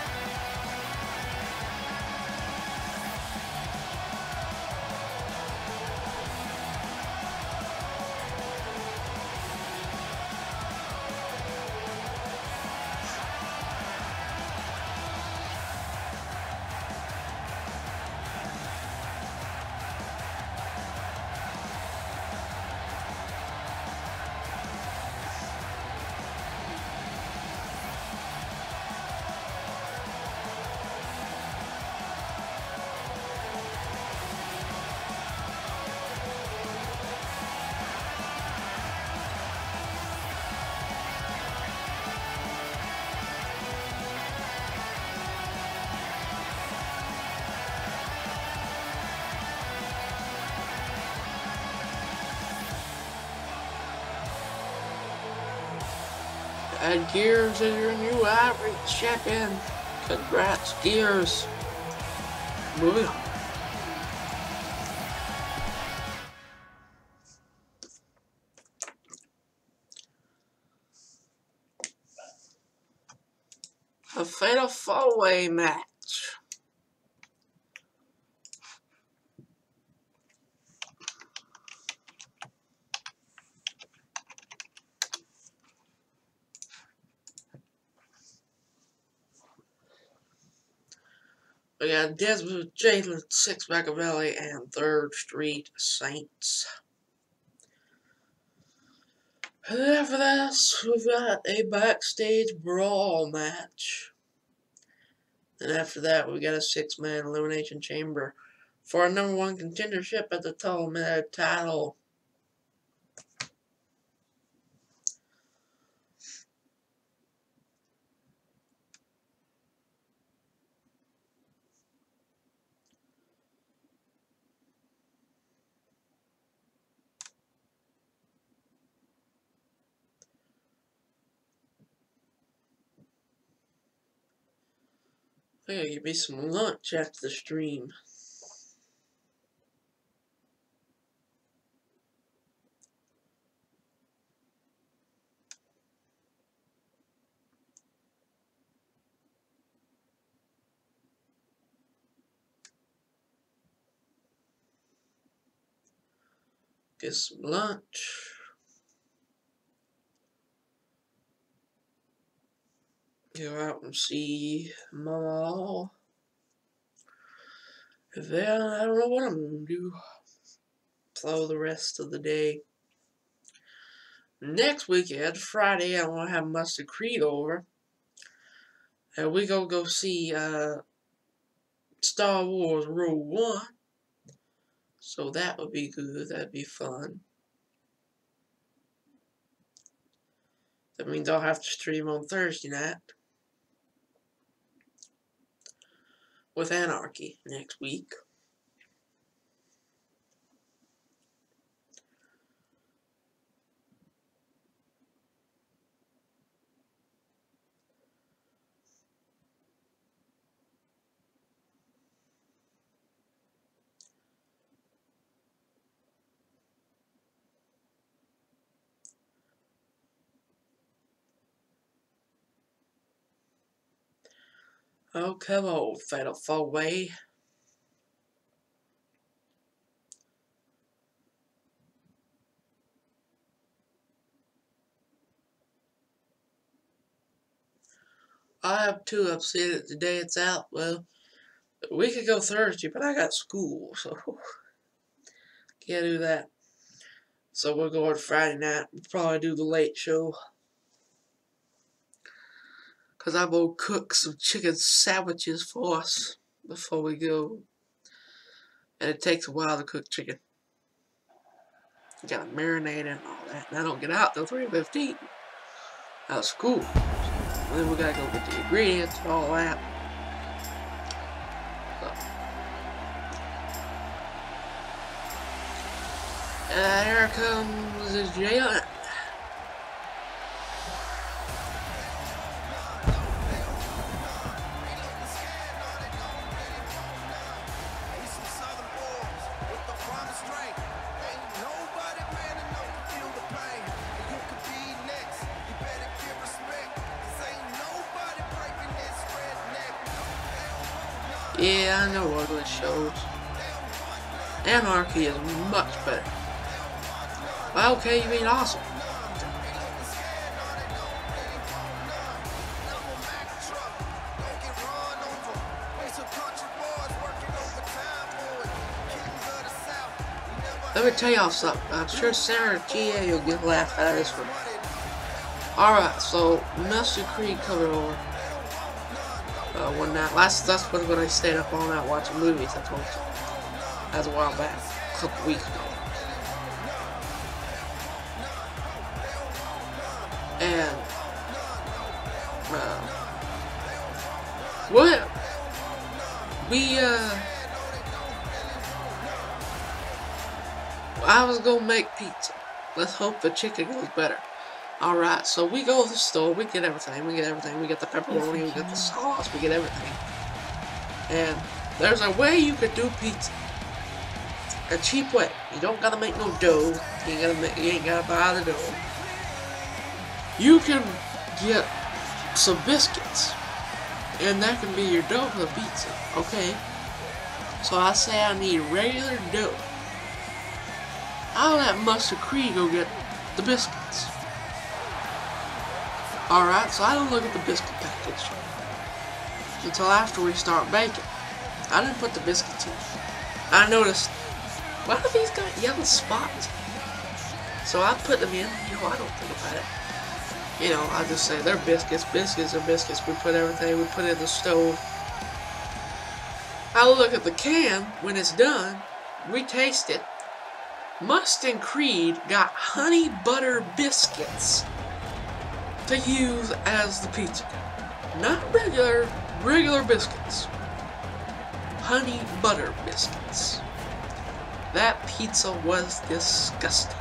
And Gears is your new average champion. Congrats, Gears. Moving on. A fatal four-way match. We got Desmond Jalen, Six Machiavelli, and 3rd Street Saints. And after this, we've got a backstage brawl match. And after that, we got a 6-man elimination chamber for a #1 contendership at the Total Minute title. I gotta get me some lunch after the stream. Get some lunch. Go out and see Mama. Then I don't know what I'm gonna do. Plow the rest of the day. Next weekend, Friday, I'm gonna have Mustard Creed over. And we gonna go see Star Wars Rogue One. So that would be good. That'd be fun. That means I'll have to stream on Thursday night with Anarchy next week. Oh, come on, Fatal 4-Way. I'm too upset at the day it's out. Well, we could go Thursday, but I got school, so can't do that. So we're going Friday night. We'll probably do the late show. Because I'm going to cook some chicken sandwiches for us before we go. And it takes a while to cook chicken. You got to marinate it and all that. And I don't get out till 3:15 out of school. So then we got to go get the ingredients and all that. So. Here comes the giant. Yeah, I know ugly shows. Anarchy is much better. Well, okay, you mean awesome. Let me tell y'all something. I'm sure Sarah G.A. will get a laugh out of this one. Alright, so Mustard Creed coming over. One night. That's when I stayed up all night watching movies, I told you. That was a while back. A couple weeks ago. And, I was gonna make pizza. Let's hope the chicken goes better. Alright, so we go to the store, we get everything, we get the pepperoni, we get the sauce, we get everything. And there's a way you could do pizza. A cheap way. You don't gotta make no dough. You ain't gotta buy the dough. You can get some biscuits. And that can be your dough for the pizza. Okay? So I say I need regular dough. I'll let Mustard Creed go get the biscuits. Alright, so I don't look at the biscuit package until after we start baking. I didn't put the biscuits in. I noticed, why do these got yellow spots? So I put them in. I don't think about it. I just say they're biscuits. Biscuits are biscuits. We put everything, we put it in the stove. I look at the can when it's done. We taste it. Mustard Creed got honey butter biscuits to use as the pizza. Not regular biscuits. Honey butter biscuits. That pizza was disgusting.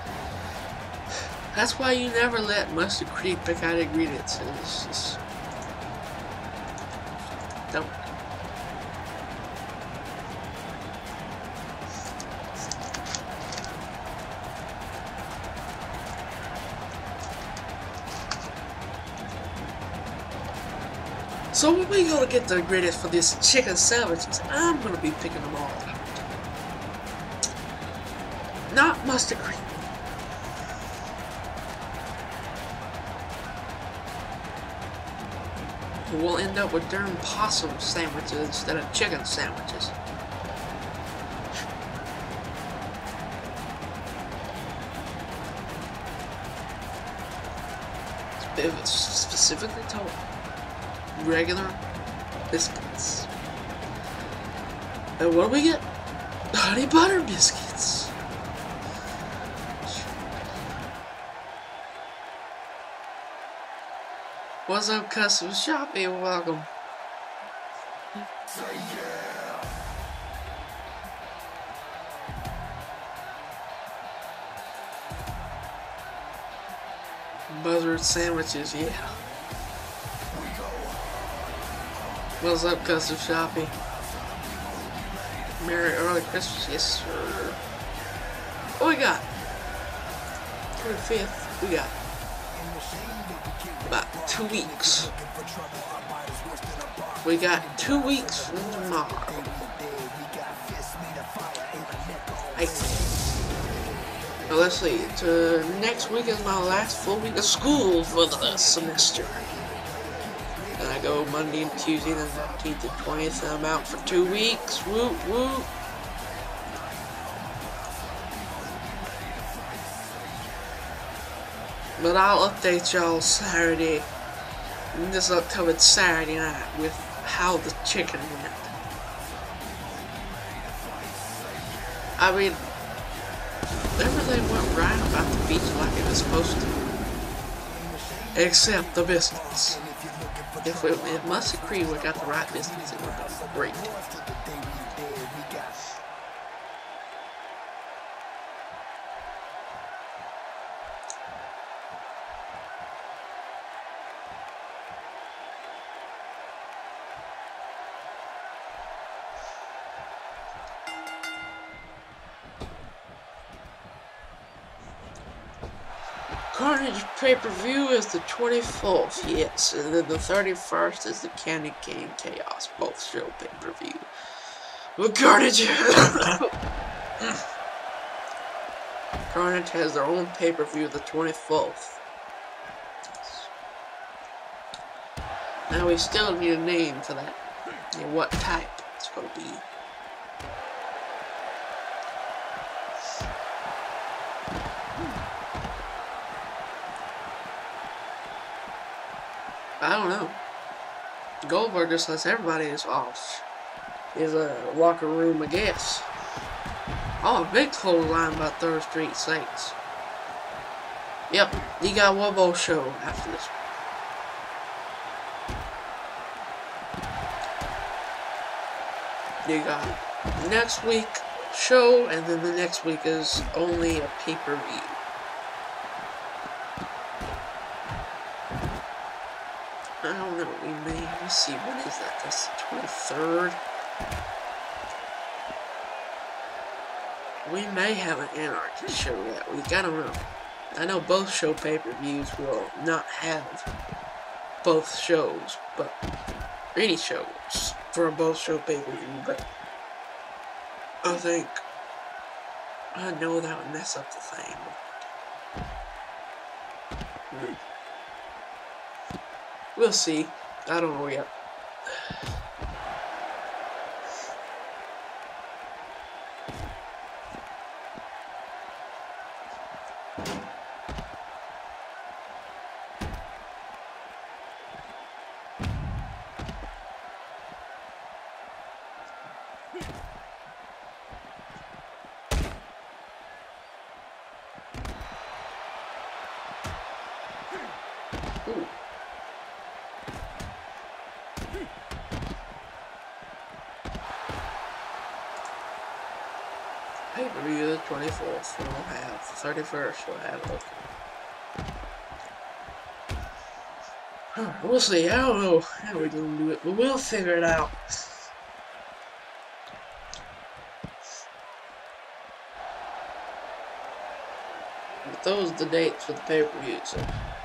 That's why you never let Mustard Creed pick out ingredients. Don't. So when we go to get the ingredients for these chicken sandwiches, I'm gonna be picking them all out. Not mustard cream. We'll end up with darn possum sandwiches instead of chicken sandwiches. It's specifically told regular biscuits. And what do we get? Honey butter biscuits. What's up, custom shopping? Welcome. Buzzard sandwiches, yeah. What's up, custom shopping? Merry early Christmas, yes sir. What we got? 25th, we got about 2 weeks. We got 2 weeks from tomorrow. Now let's see, next week is my last full week of school for the semester. Then I go Monday and Tuesday, the 19th and 20th, and I'm out for 2 weeks. Whoop whoop. But I'll update y'all Saturday, this upcoming Saturday night, with how the chicken went. I mean, everything went right about the beach like it was supposed to. Except the biscuits. If mustard cream would got the right biscuits, it would be great. Carnage pay-per-view is the 24th, yes, and then the 31st is the Candy Cane Chaos, both show pay-per-view. But Carnage Carnage has their own pay-per-view the 24th. Now we still need a name for that, and what type it's going to be. I don't know. Goldberg just lets everybody is off. Is a locker room, I guess. Oh, a big clothesline by Third Street Saints. Yep, you got one more show after this one. You got next week show, and then the next week is only a pay-per-view. I don't know, we may, let's see, when is that? That's the 23rd. We may have an Anarchy show that week, I don't know. I know both show pay-per-views will not have both shows, but any shows for both show pay-per-view, but I know that would mess up the thing. We'll see. I don't know yet. Ooh. Pay-per-view the 24th, we'll have the 31st, we'll have We'll see. I don't know how we're gonna do it, but we'll figure it out. But those are the dates for the pay-per-view, so.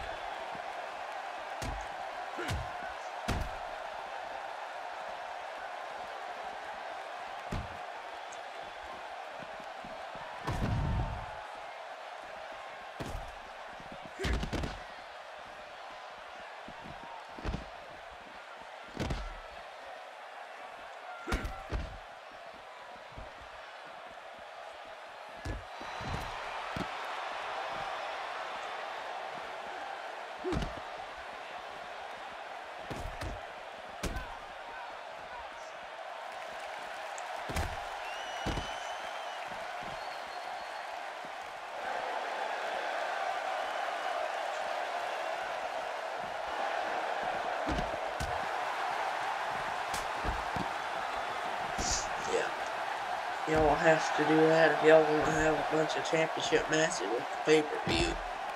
Y'all have to do that if y'all want to have a bunch of championship matches with the pay-per-view.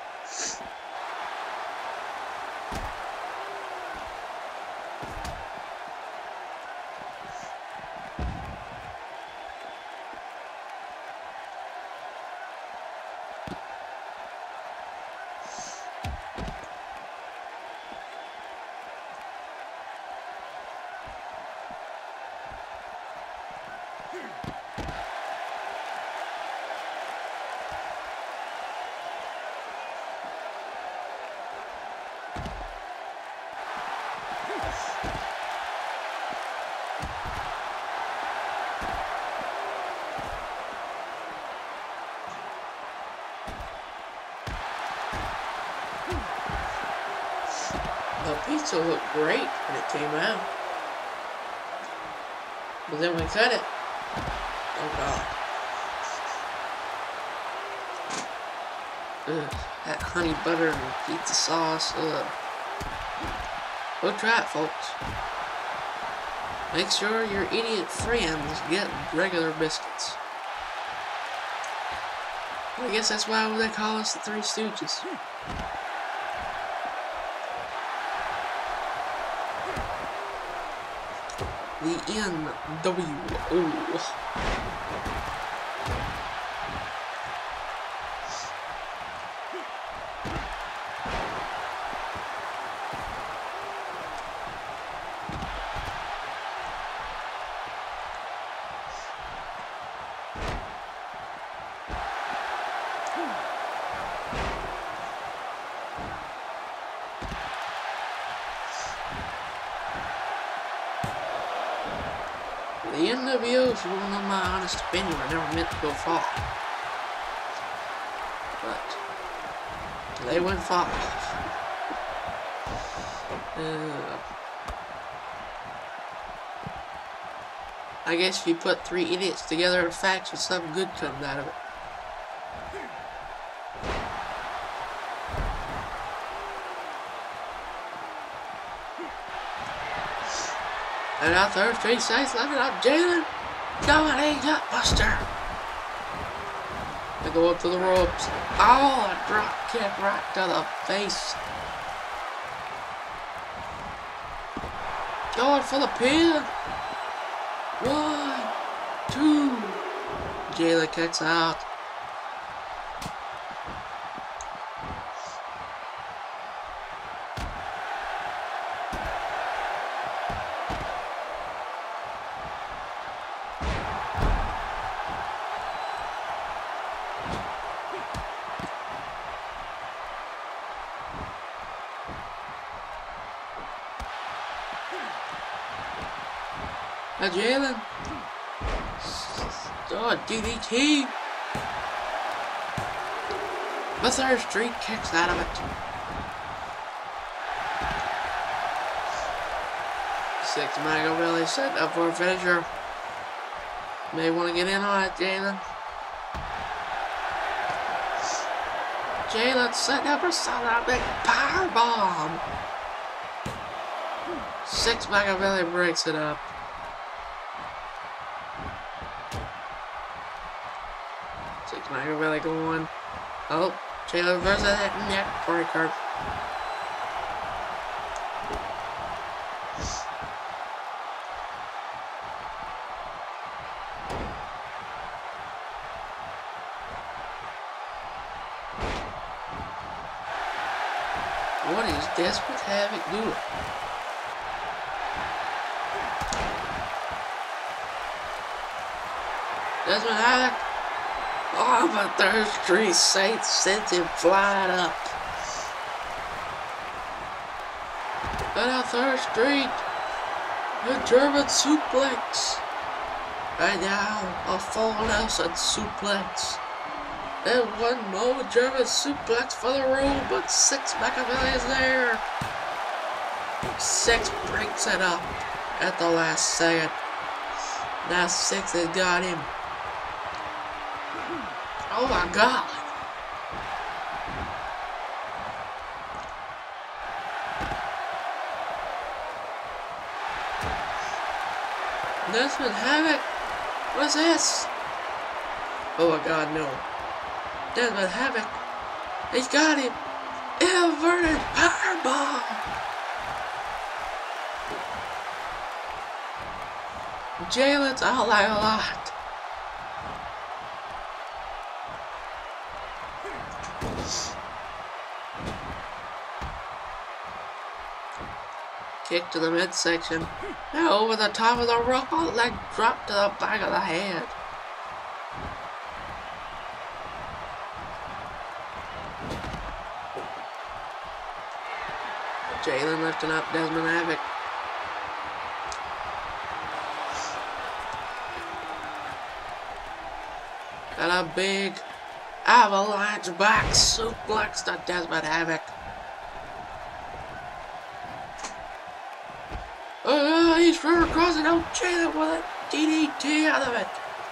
The pizza looked great when it came out. But then we cut it. Oh god. Ugh, that honey butter and pizza sauce. Ugh. Go try it, folks. Make sure your idiot friends get regular biscuits. I guess that's why they call us the Three Stooges. The NWO. The NWO, if you want to know my honest opinion, were never meant to go far. But they went far. I guess if you put three idiots together in factions, something good comes out of it. And out there, 3 seconds, look it up, Jalen. Going a gutbuster. They go up to the ropes. Oh, a drop kick right to the face. Going for the pin. 1, 2. Jalen kicks out. Now Jalen. Oh, DDT. The third streak kicks out of it. 6 Machiavelli set up for a finisher. May want to get in on it, Jalen. Jalen setting up for something, a big power bomb. 6 Machiavelli breaks it up. 6 Machiavelli going. Oh, Jalen versus that neck breaker. Desperate Havoc do it? Desperate Havoc. Oh, but Third Street Saints sends him flying up. And on Third Street, the German suplex. And now a full Nelson suplex. And one more German suplex for the room, but Six Machiavelli is there. Six breaks it up at the last second. Now Six has got him. Oh my God. Desperate Havoc? What's this? Oh my God, no. Desperate Havoc. He's got him. Inverted powerbomb. Jalen's out like a lot. Kick to the midsection. Now over the top of the rope, leg drop to the back of the head. Jalen lifting up Desmond Havoc. And a big avalanche back suplex to Desmond Havoc. He's rear crossing out Jalen with a DDT out of it.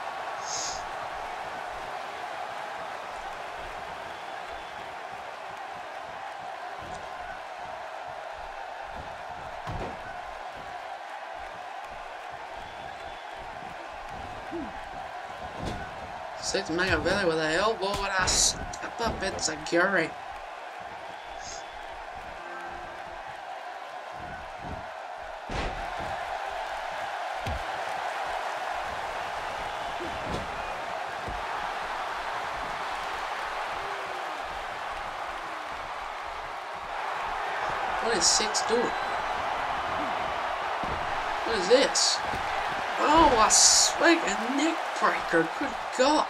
Six Machiavelli with an elbow and a step up insecurity. What is Six doing? What is this? Oh, a swinging neck breaker. Good God.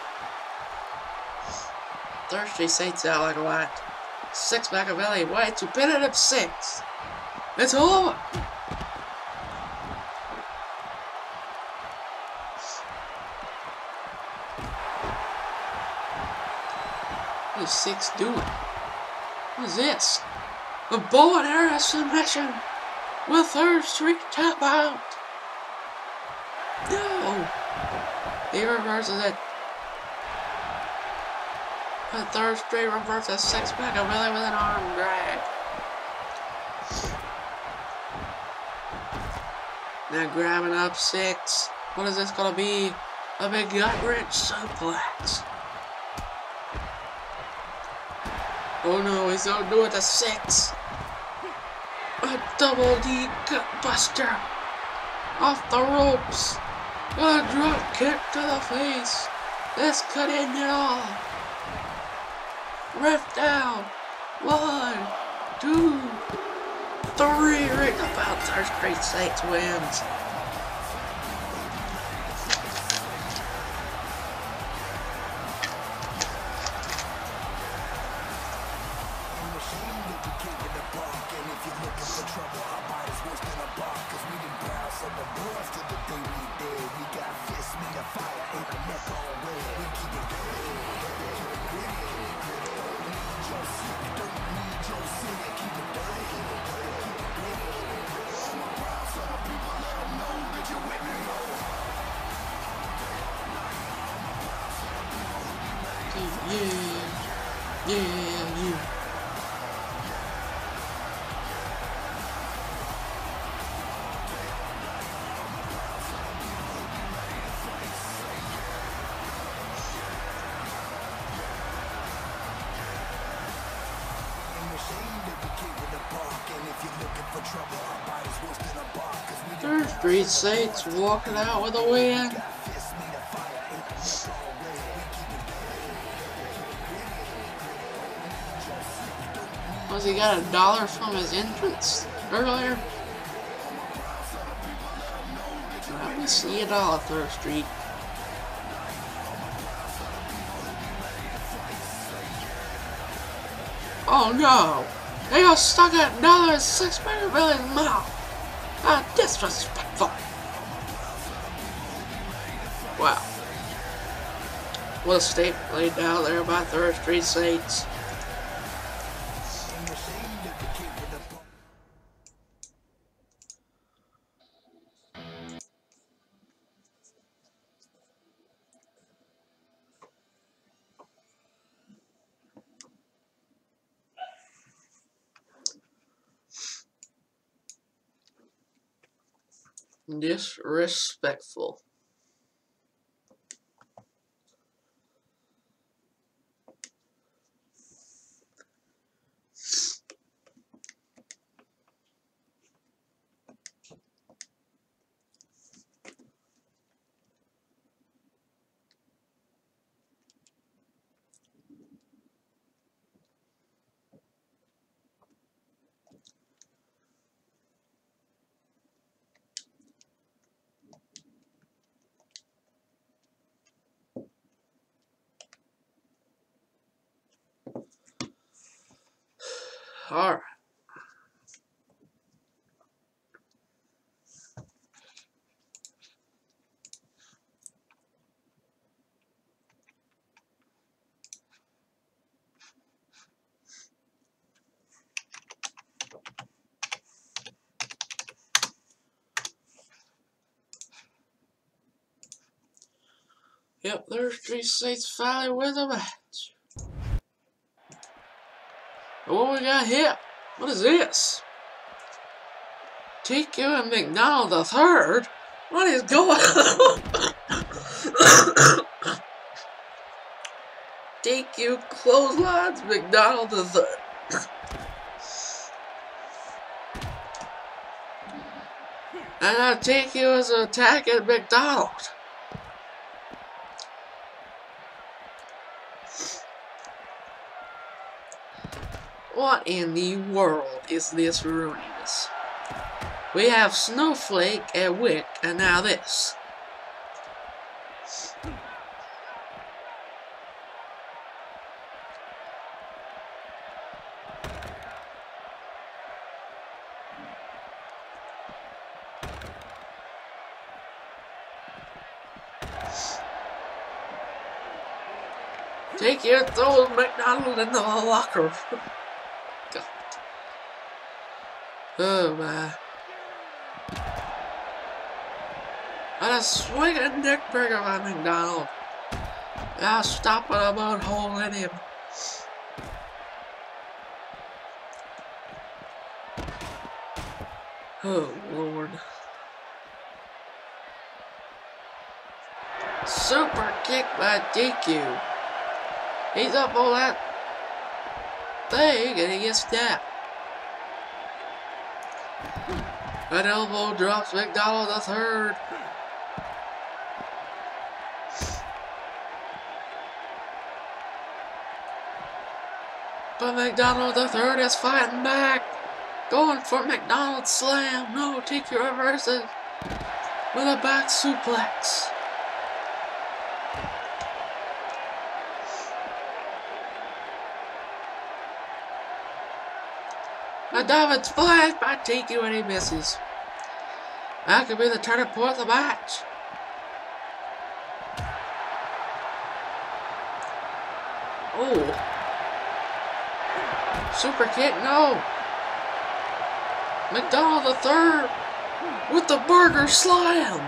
Thirsty Saints out like a light. Six Machiavelli way to pin it up Six. It's over. What is Six doing? What is this? A bow and arrow submission with Third Street tap out. No! He reverses it. The Third Street reverses Six Machiavelli with an arm drag. Now grabbing up Six. What is this gonna be? A big gut wrench suplex. Oh no, he's gonna do it to Six. A double D gut buster. Off the ropes. A drop kick to the face. This could end it all. Ref down. 1, 2, 3. Ring about Third Street Saints wins. Yeah. Third Street Saints walking out with a win. Was he got $1 from his entrance earlier? Let me see $1 3rd Street. Oh no! They got stuck at $6 million mouth! How disrespectful! Wow. What a statement laid down there by 3rd Street Saints. Disrespectful. Alright. Yep, there's 3 States finally with a match. And what we got here? What is this? TQ and McDonald III? What is going on? TQ clotheslines McDonald III. And now TQ is attacking McDonald. What in the world is this ruinous? We have Snowflake and Wick, and now this. Take your throw McDonald into the locker room. God. Oh my. And a swinging neckbreaker by McDonald. Now stopping him on holding him. Oh Lord. Super kick by DQ. He's up on that thing and he gets down. An elbow drops McDonald III. But McDonald III is fighting back. Going for McDonald's slam. No, TQ reverses with a back suplex. A diving splash by TQ and he misses. That could be the turning point of the match. Oh. Super kick, no. McDonald III with the burger slam.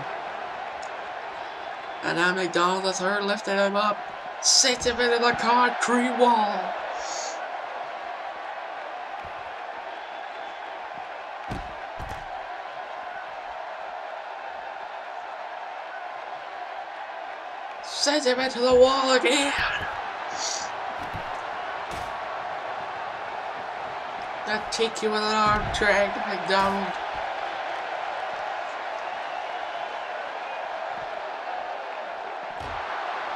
And now McDonald III lifted him up, sets him into the concrete wall. Sends him into the wall again. That TQ with an arm drag to McDonald.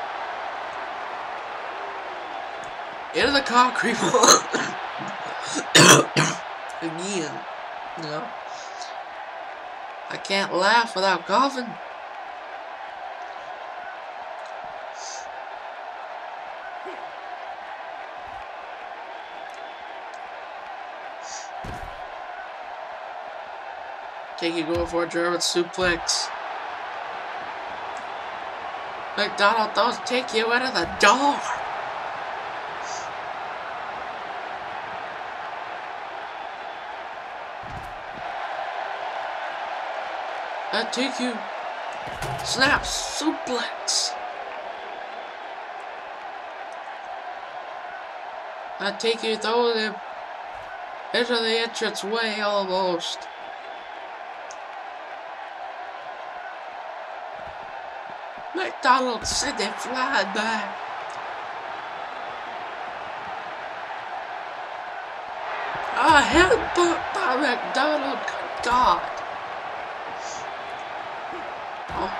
Into the concrete wall. Again, you know. I can't laugh without coughing. Take you going for a German suplex. McDonald throws take you out of the door. I take you. Snap suplex. I take you through the into the entrance way almost. McDonald sent it flying back. A headbutt by McDonald, good God. Oh.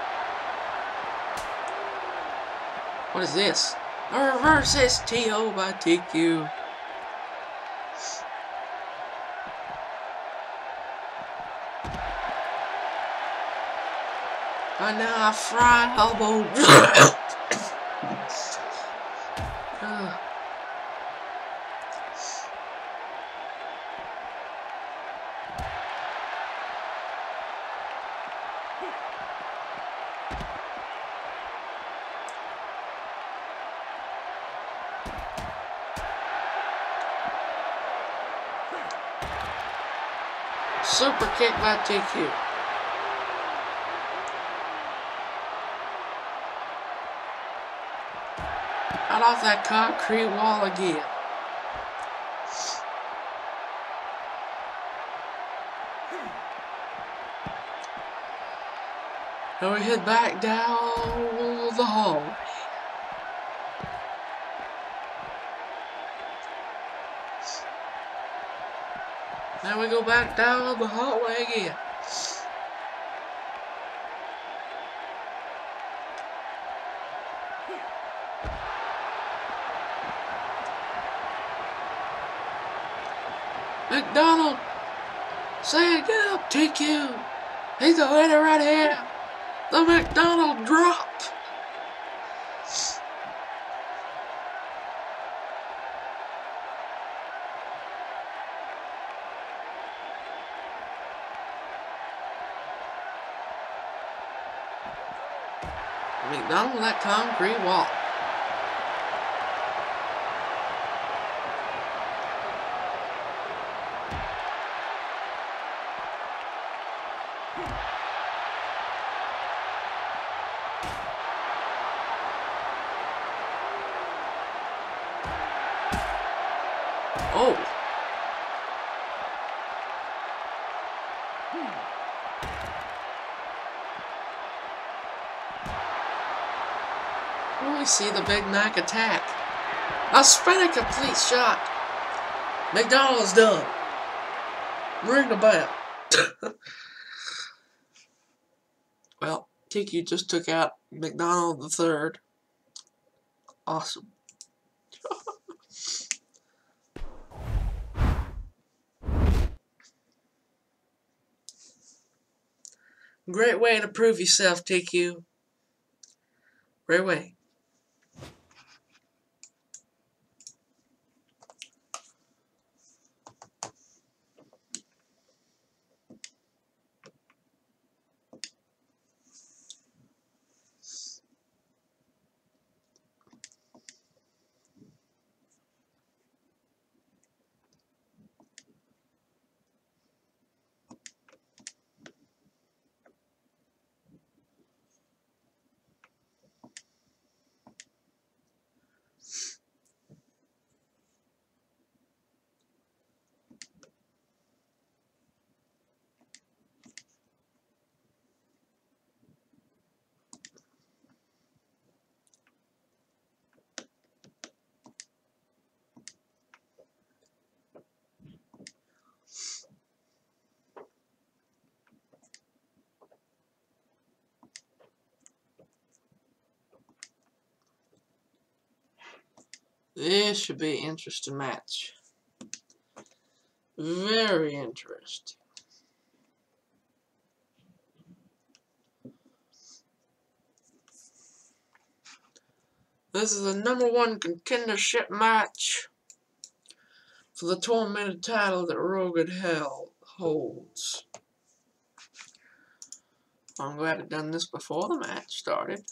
What is this? A reverse STO by TQ. And now a fried elbow. Super kick by TQ. Out off that concrete wall again. Now we head back down the hallway. Now we go back down the hallway again. McDonald saying get up, TQ. He's the winner right here. The McDonald drop. McDonald that concrete wall. Oh. Oh, we see the Big Mac attack. A spin a complete shot. McDonald's done. Ring the bell. Well, TQ just took out McDonald the third. Awesome. Great way to prove yourself, TQ. Great way. This should be an interesting match. Very interesting. This is the #1 contendership match for the 12-minute title that Rogan holds. I'm glad I'd done this before the match started.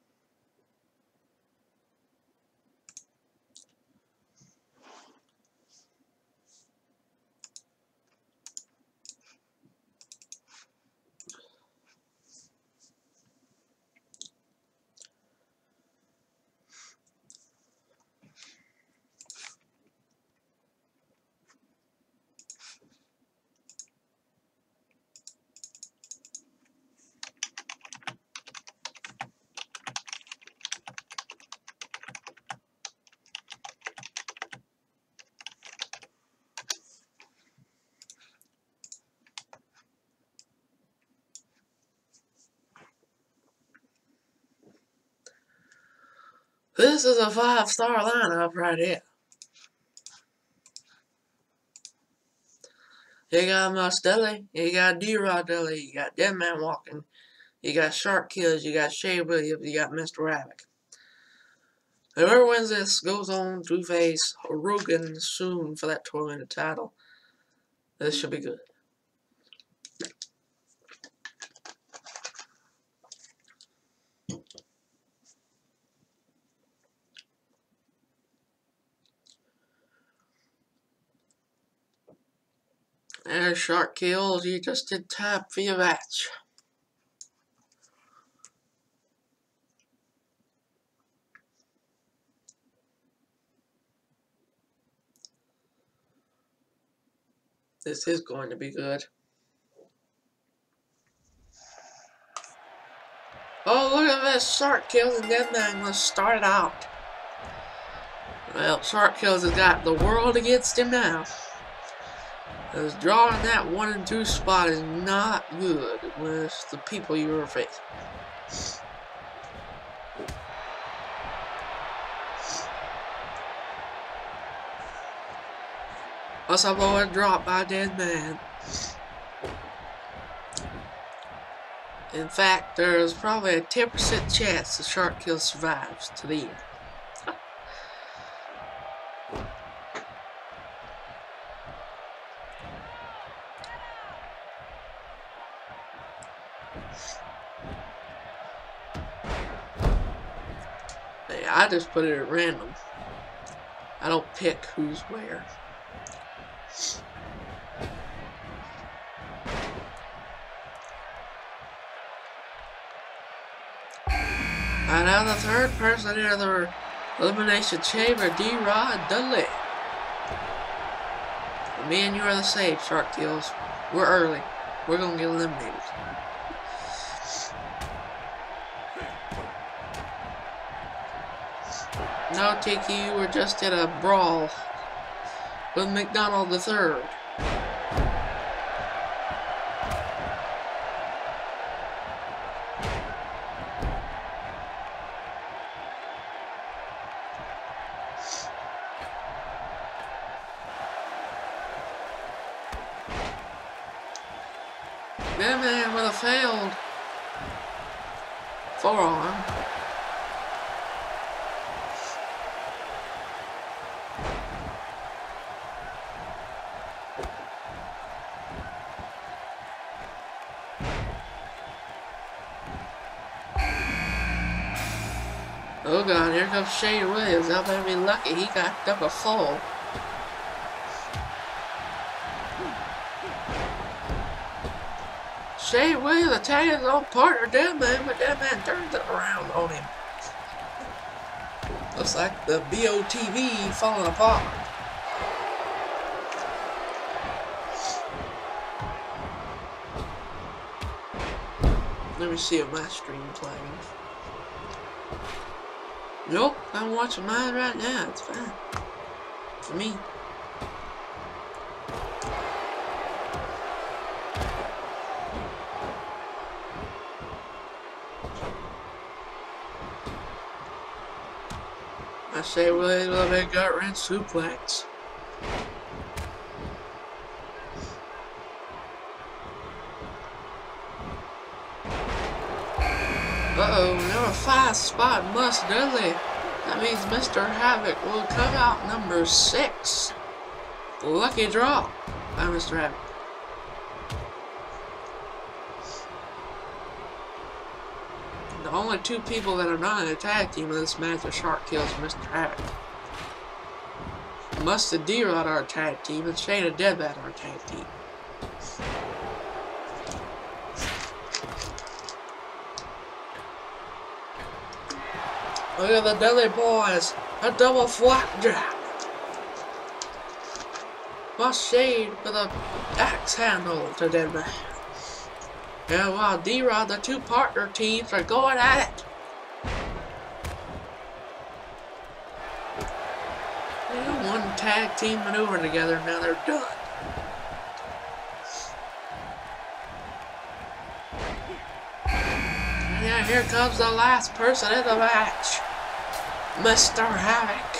This is a 5-star lineup right here. You got Mustelli, you got D-Rod Dudley, you got Deadman Walking, you got Shark Kills, you got Shea Williams, you got Mr. Havoc. Whoever wins this goes on to face Rogan soon for that 12-minute title. This should be good. There's Shark Kills, you just did tap for your match. This is going to be good. Oh, look at this. Shark Kills and Deadman. Let's start it out. Well, Shark Kills has got the world against him now. Because drawing that 1 and 2 spot is not good with the people you are facing. Plus, I'm going to drop by Deadman. In fact, there's probably a 10% chance the Shark Kill survives to the end. Hey, I just put it at random. I don't pick who's where. And now the third person in the Elimination Chamber, D-Rod Dudley. Me and you are the same, Shark Kills. We're early. We're gonna get eliminated. No, Tiki, you were just in a brawl with McDonald III. Deadman with a failed forearm. Oh god, here comes Shea Williams. I better be lucky he got up a fall. Shea Williams attacking his own partner, Deadman, but Deadman turns it around on him. Looks like the BOTV falling apart. Let me see if my stream's lagging. Nope, I'm watching mine right now. It's fine. For me. I say, Williams with a big gut wrench suplex. Uh-oh, number 5 spot Mus Dudley. That means Mr. Havoc will come out number 6. Lucky draw by Mr. Havoc. The only 2 people that are not in a tag team in this match are Shark Kills and Mr. Havoc. Mus and D-Rod are a tag team, and Shane and Deadman are a tag team. Look at the Dudley Boys, a double flapjack. Mus Shane with a axe handle to Deadman. And while D-Rod, the 2 partner teams are going at it. They got one tag team maneuver together, now they're done. And yeah, here comes the last person in the match, Mr. Havoc.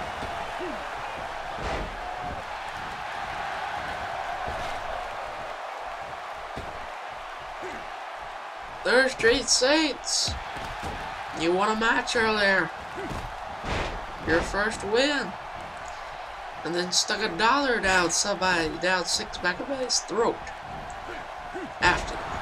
Third Street Saints, you won a match earlier. Your first win. And then stuck $1 down Six Maccabee's throat after the match.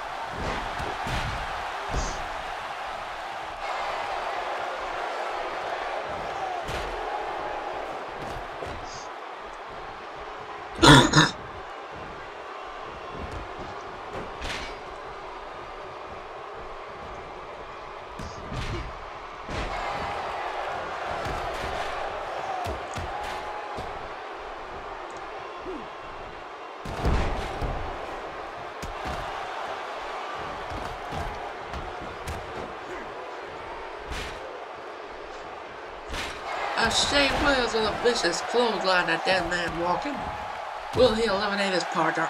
Shane Williams with a vicious clothesline at Deadman walking. Will he eliminate his partner?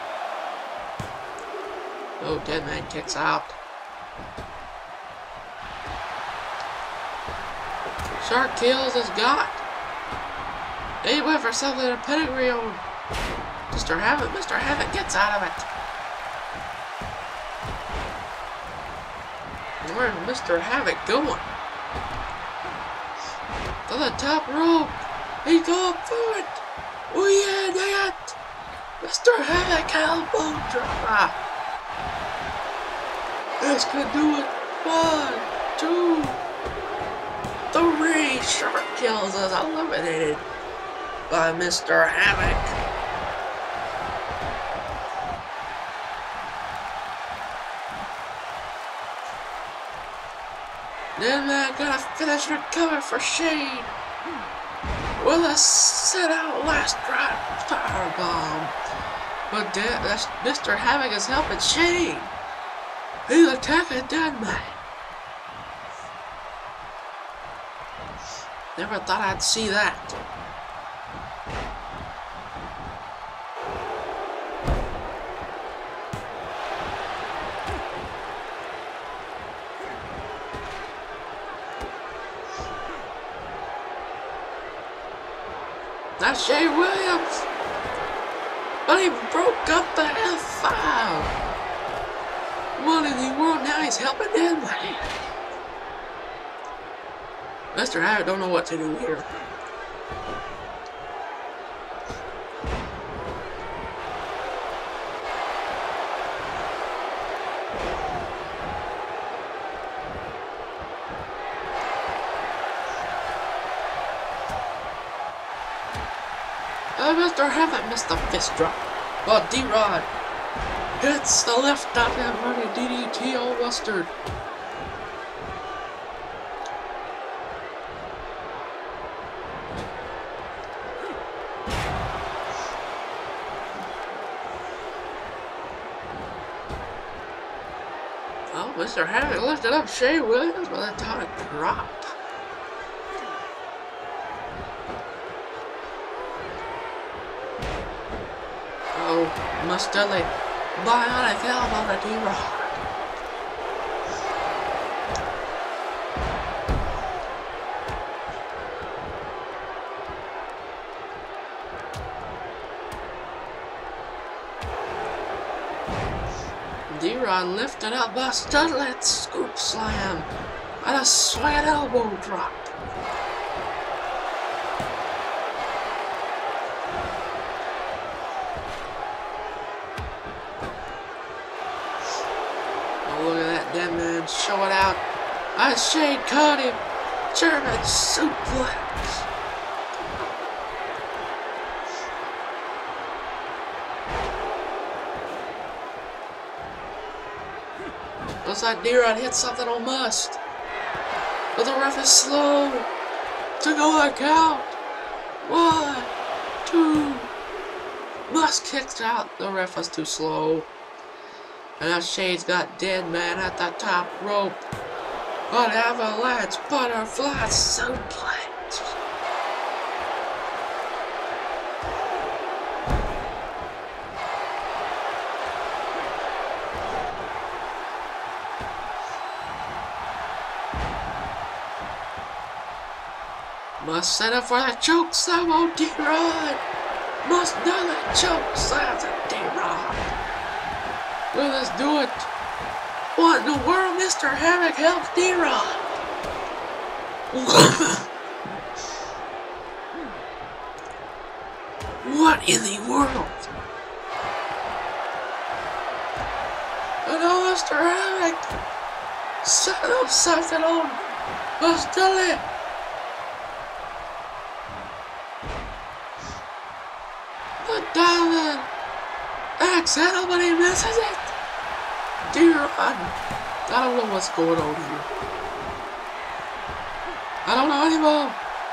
Oh, Deadman kicks out. Shark Kills is got. He went for something in a pedigree on Mr. Havoc. Mr. Havoc gets out of it. Where's Mr. Havoc going? To the top rope. He's going for it. Oh yeah, that. Mr. Havoc elbow drop. This could do it. 1, 2, 3. Shark Kills is eliminated by Mr. Havoc. Then they're gonna finish recover for Shane with a sit-out last drive powerbomb. But Mr. Havoc is helping Shane. He's attacking Deadman. Never thought I'd see that. That's Shane Williams. But he broke up the F5. One in the world, now he's helping Deadman. Mr. Havoc don't know what to do here. Mr. Havoc missed the fist drop, while D-Rod hits the left top and running DDT all mustard. Oh, Mr. Havoc lifted up Shane Williams with a tonic drop. Mus Dudley, bionic elbow to D-Rod. D-Rod lifted up by Studlet scoop slam and a swinging elbow drop. Oh, look at that dead man show it out. As Shane caught him. German suplex. Looks like D-Rod hit something on Must. But the ref is slow to go a count. 1, 2. Must kicked out. The ref was too slow. And now Shane's got dead man at the top rope. An avalanche butterfly suplex. Must set up for the choke slam on D-Rod. Must do the choke slam to D-Rod. Well, let's do it. What in the world, Mr. Havoc helps D-Rod? What in the world? I know Mr. Havoc set up something on Mustali. But Diamond accidental, but he misses it. D-Rod, I don't know what's going on here. I don't know anymore.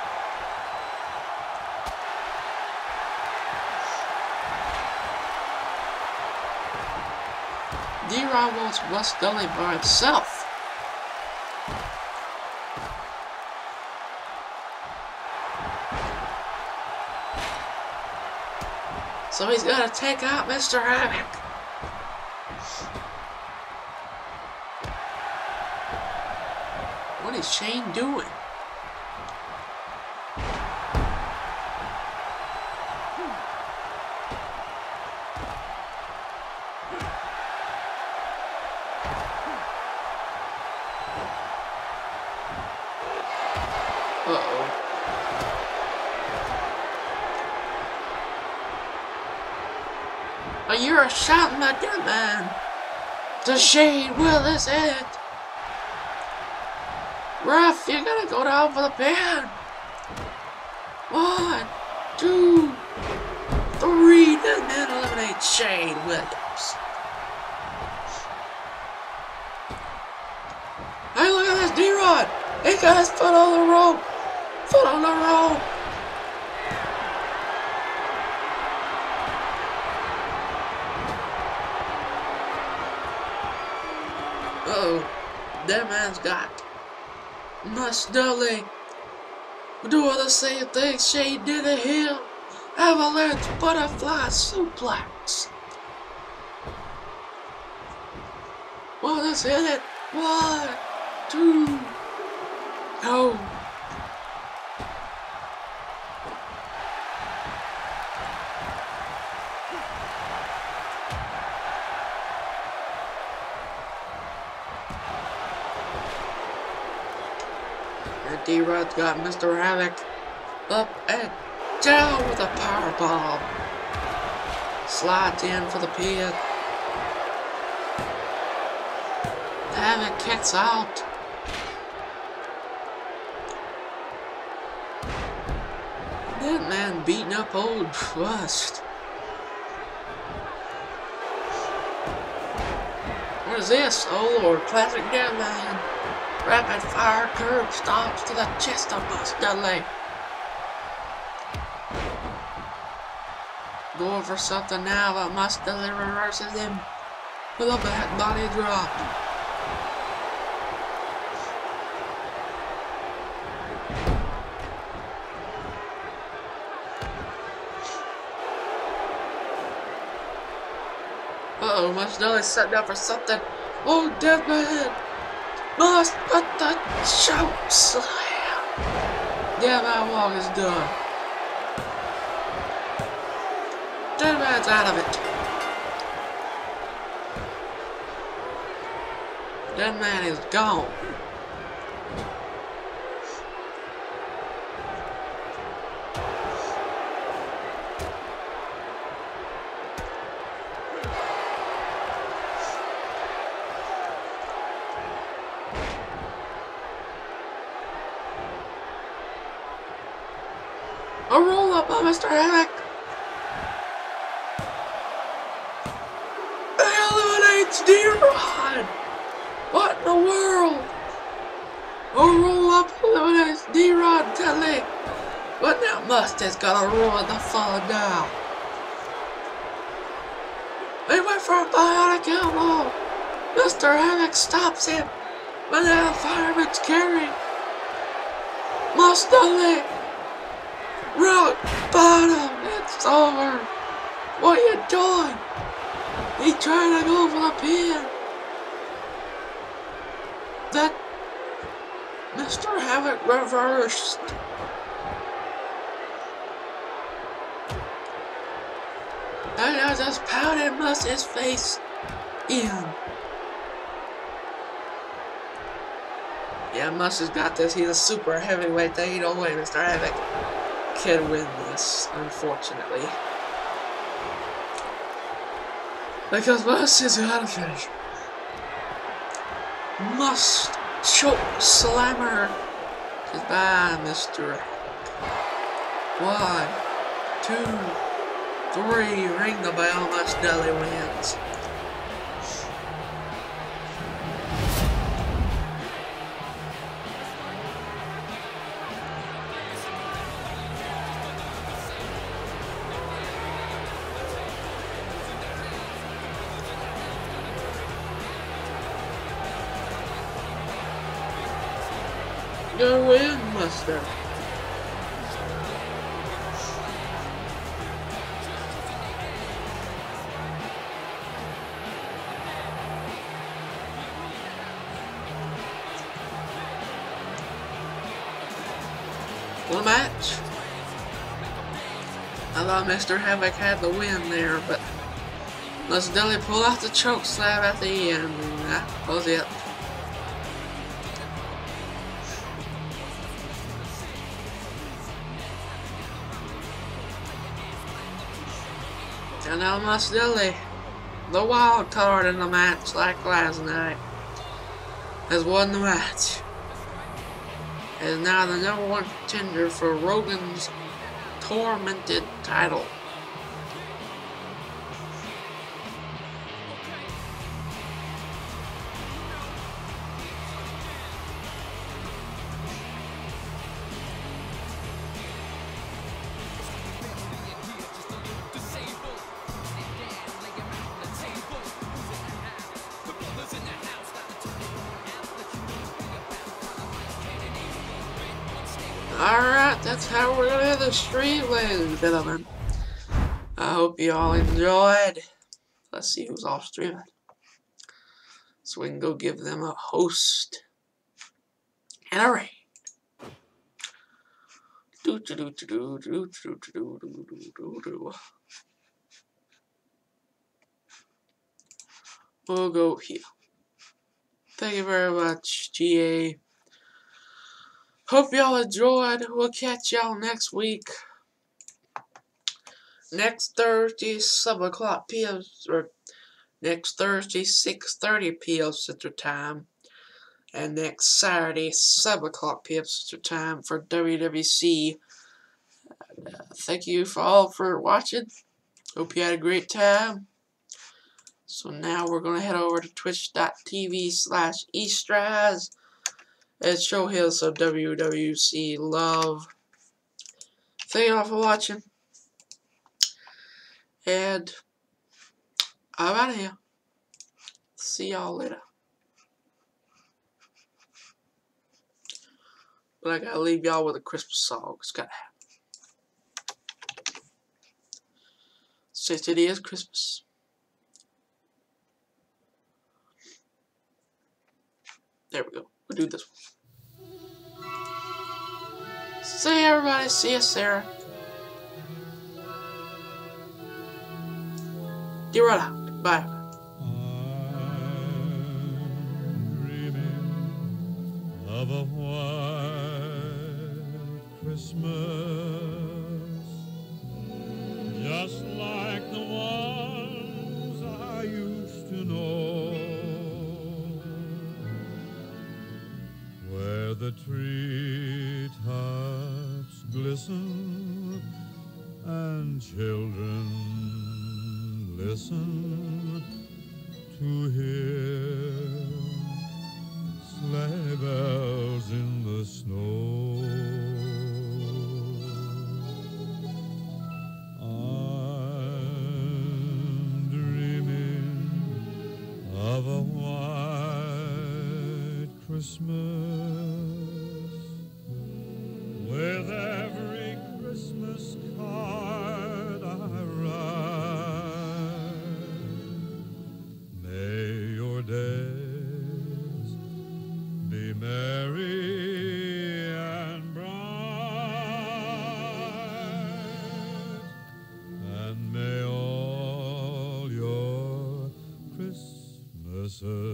D-Rod wants Must Dudley by himself. So he's got to take out Mr. Havoc. What is Shane doing? Uh-oh. You're shouting at that man. The Shane will is it. Ref, you gotta go down for the pin. 1, 2, 3. Dead man eliminates Shane Williams. Hey, look at this D-Rod. He got his foot on the rope. Foot on the rope. Uh-oh. That man's got Must Dudley doing the same thing Shane did to him. Avalanche butterfly suplex. Well, let's hit it. 1, 2. No. And D-Rod's got Mr. Havoc up and down with a powerbomb. Slides in for the pin. Havoc kicks out. That man beating up old Trust. What is this? Oh Lord, classic Deadman. Rapid fire curb stops to the chest of Must Dudley. Going for something now, but Must Dudley reverses him with a back body drop. Uh-oh, Must Dudley setting up for something. Oh, Deadman! Must put the choke slam. Deadman Walk is done. Deadman's out of it. That man is gone. A roll up by Mr. Havoc. Eliminates D-Rod. What in the world? A roll up eliminates D-Rod Dudley. But now Mustache got a roll the fall down. He went for a bionic elbow. Mr. Havoc stops him. But now Fireman's carry. Mustache. Rock bottom, it's over. What are you doing? He's trying to go for the pin. That Mr. Havoc reversed. And I just pounded Mustache's face in. Yeah, Mustache's got this. He's a super heavyweight. There ain't no way Mr. Havoc can win this, unfortunately. Because Mustache's got a finish. Must choke slammer. Goodbye, Mr. 1, 2, 3. Ring the bell. Must Dudley wins. Good win, Muster. The match. I thought Mr. Havoc had the win there, but Must Dudley pull out the choke slam at the end, and that was it. And now Must Dudley, the wild card in the match like last night, has won the match. Is now the #1 contender for Rogan's tormented title. Alright, that's how we're gonna end the stream, ladies and gentlemen. I hope you all enjoyed. Let's see who's off streaming, so we can go give them a host and a raid. We'll go here. Thank you very much, GA. Hope y'all enjoyed. We'll catch y'all next week. Next Thursday, 7 o'clock p.m. or next Thursday, 6:30 p.m. Central Time. And next Saturday, 7 o'clock p.m. Central Time for WWC. Thank you all for watching. Hope you had a great time. So now we're going to head over to twitch.tv/Estraz. And show him some WWC love. Thank you all for watching. And I'm out of here. See y'all later. But I gotta leave y'all with a Christmas song. It's gotta happen. Since it is Christmas. There we go. We'll do this one. See you, everybody. See you, Sarah. Get right out. Bye. of a white Christmas, just like the ones I used to know, where the treetops glisten and children listen to hear sleigh bells in the snow. I'm dreaming of a white Christmas, with every Christmas card I write. May your days be merry and bright, and may all your Christmases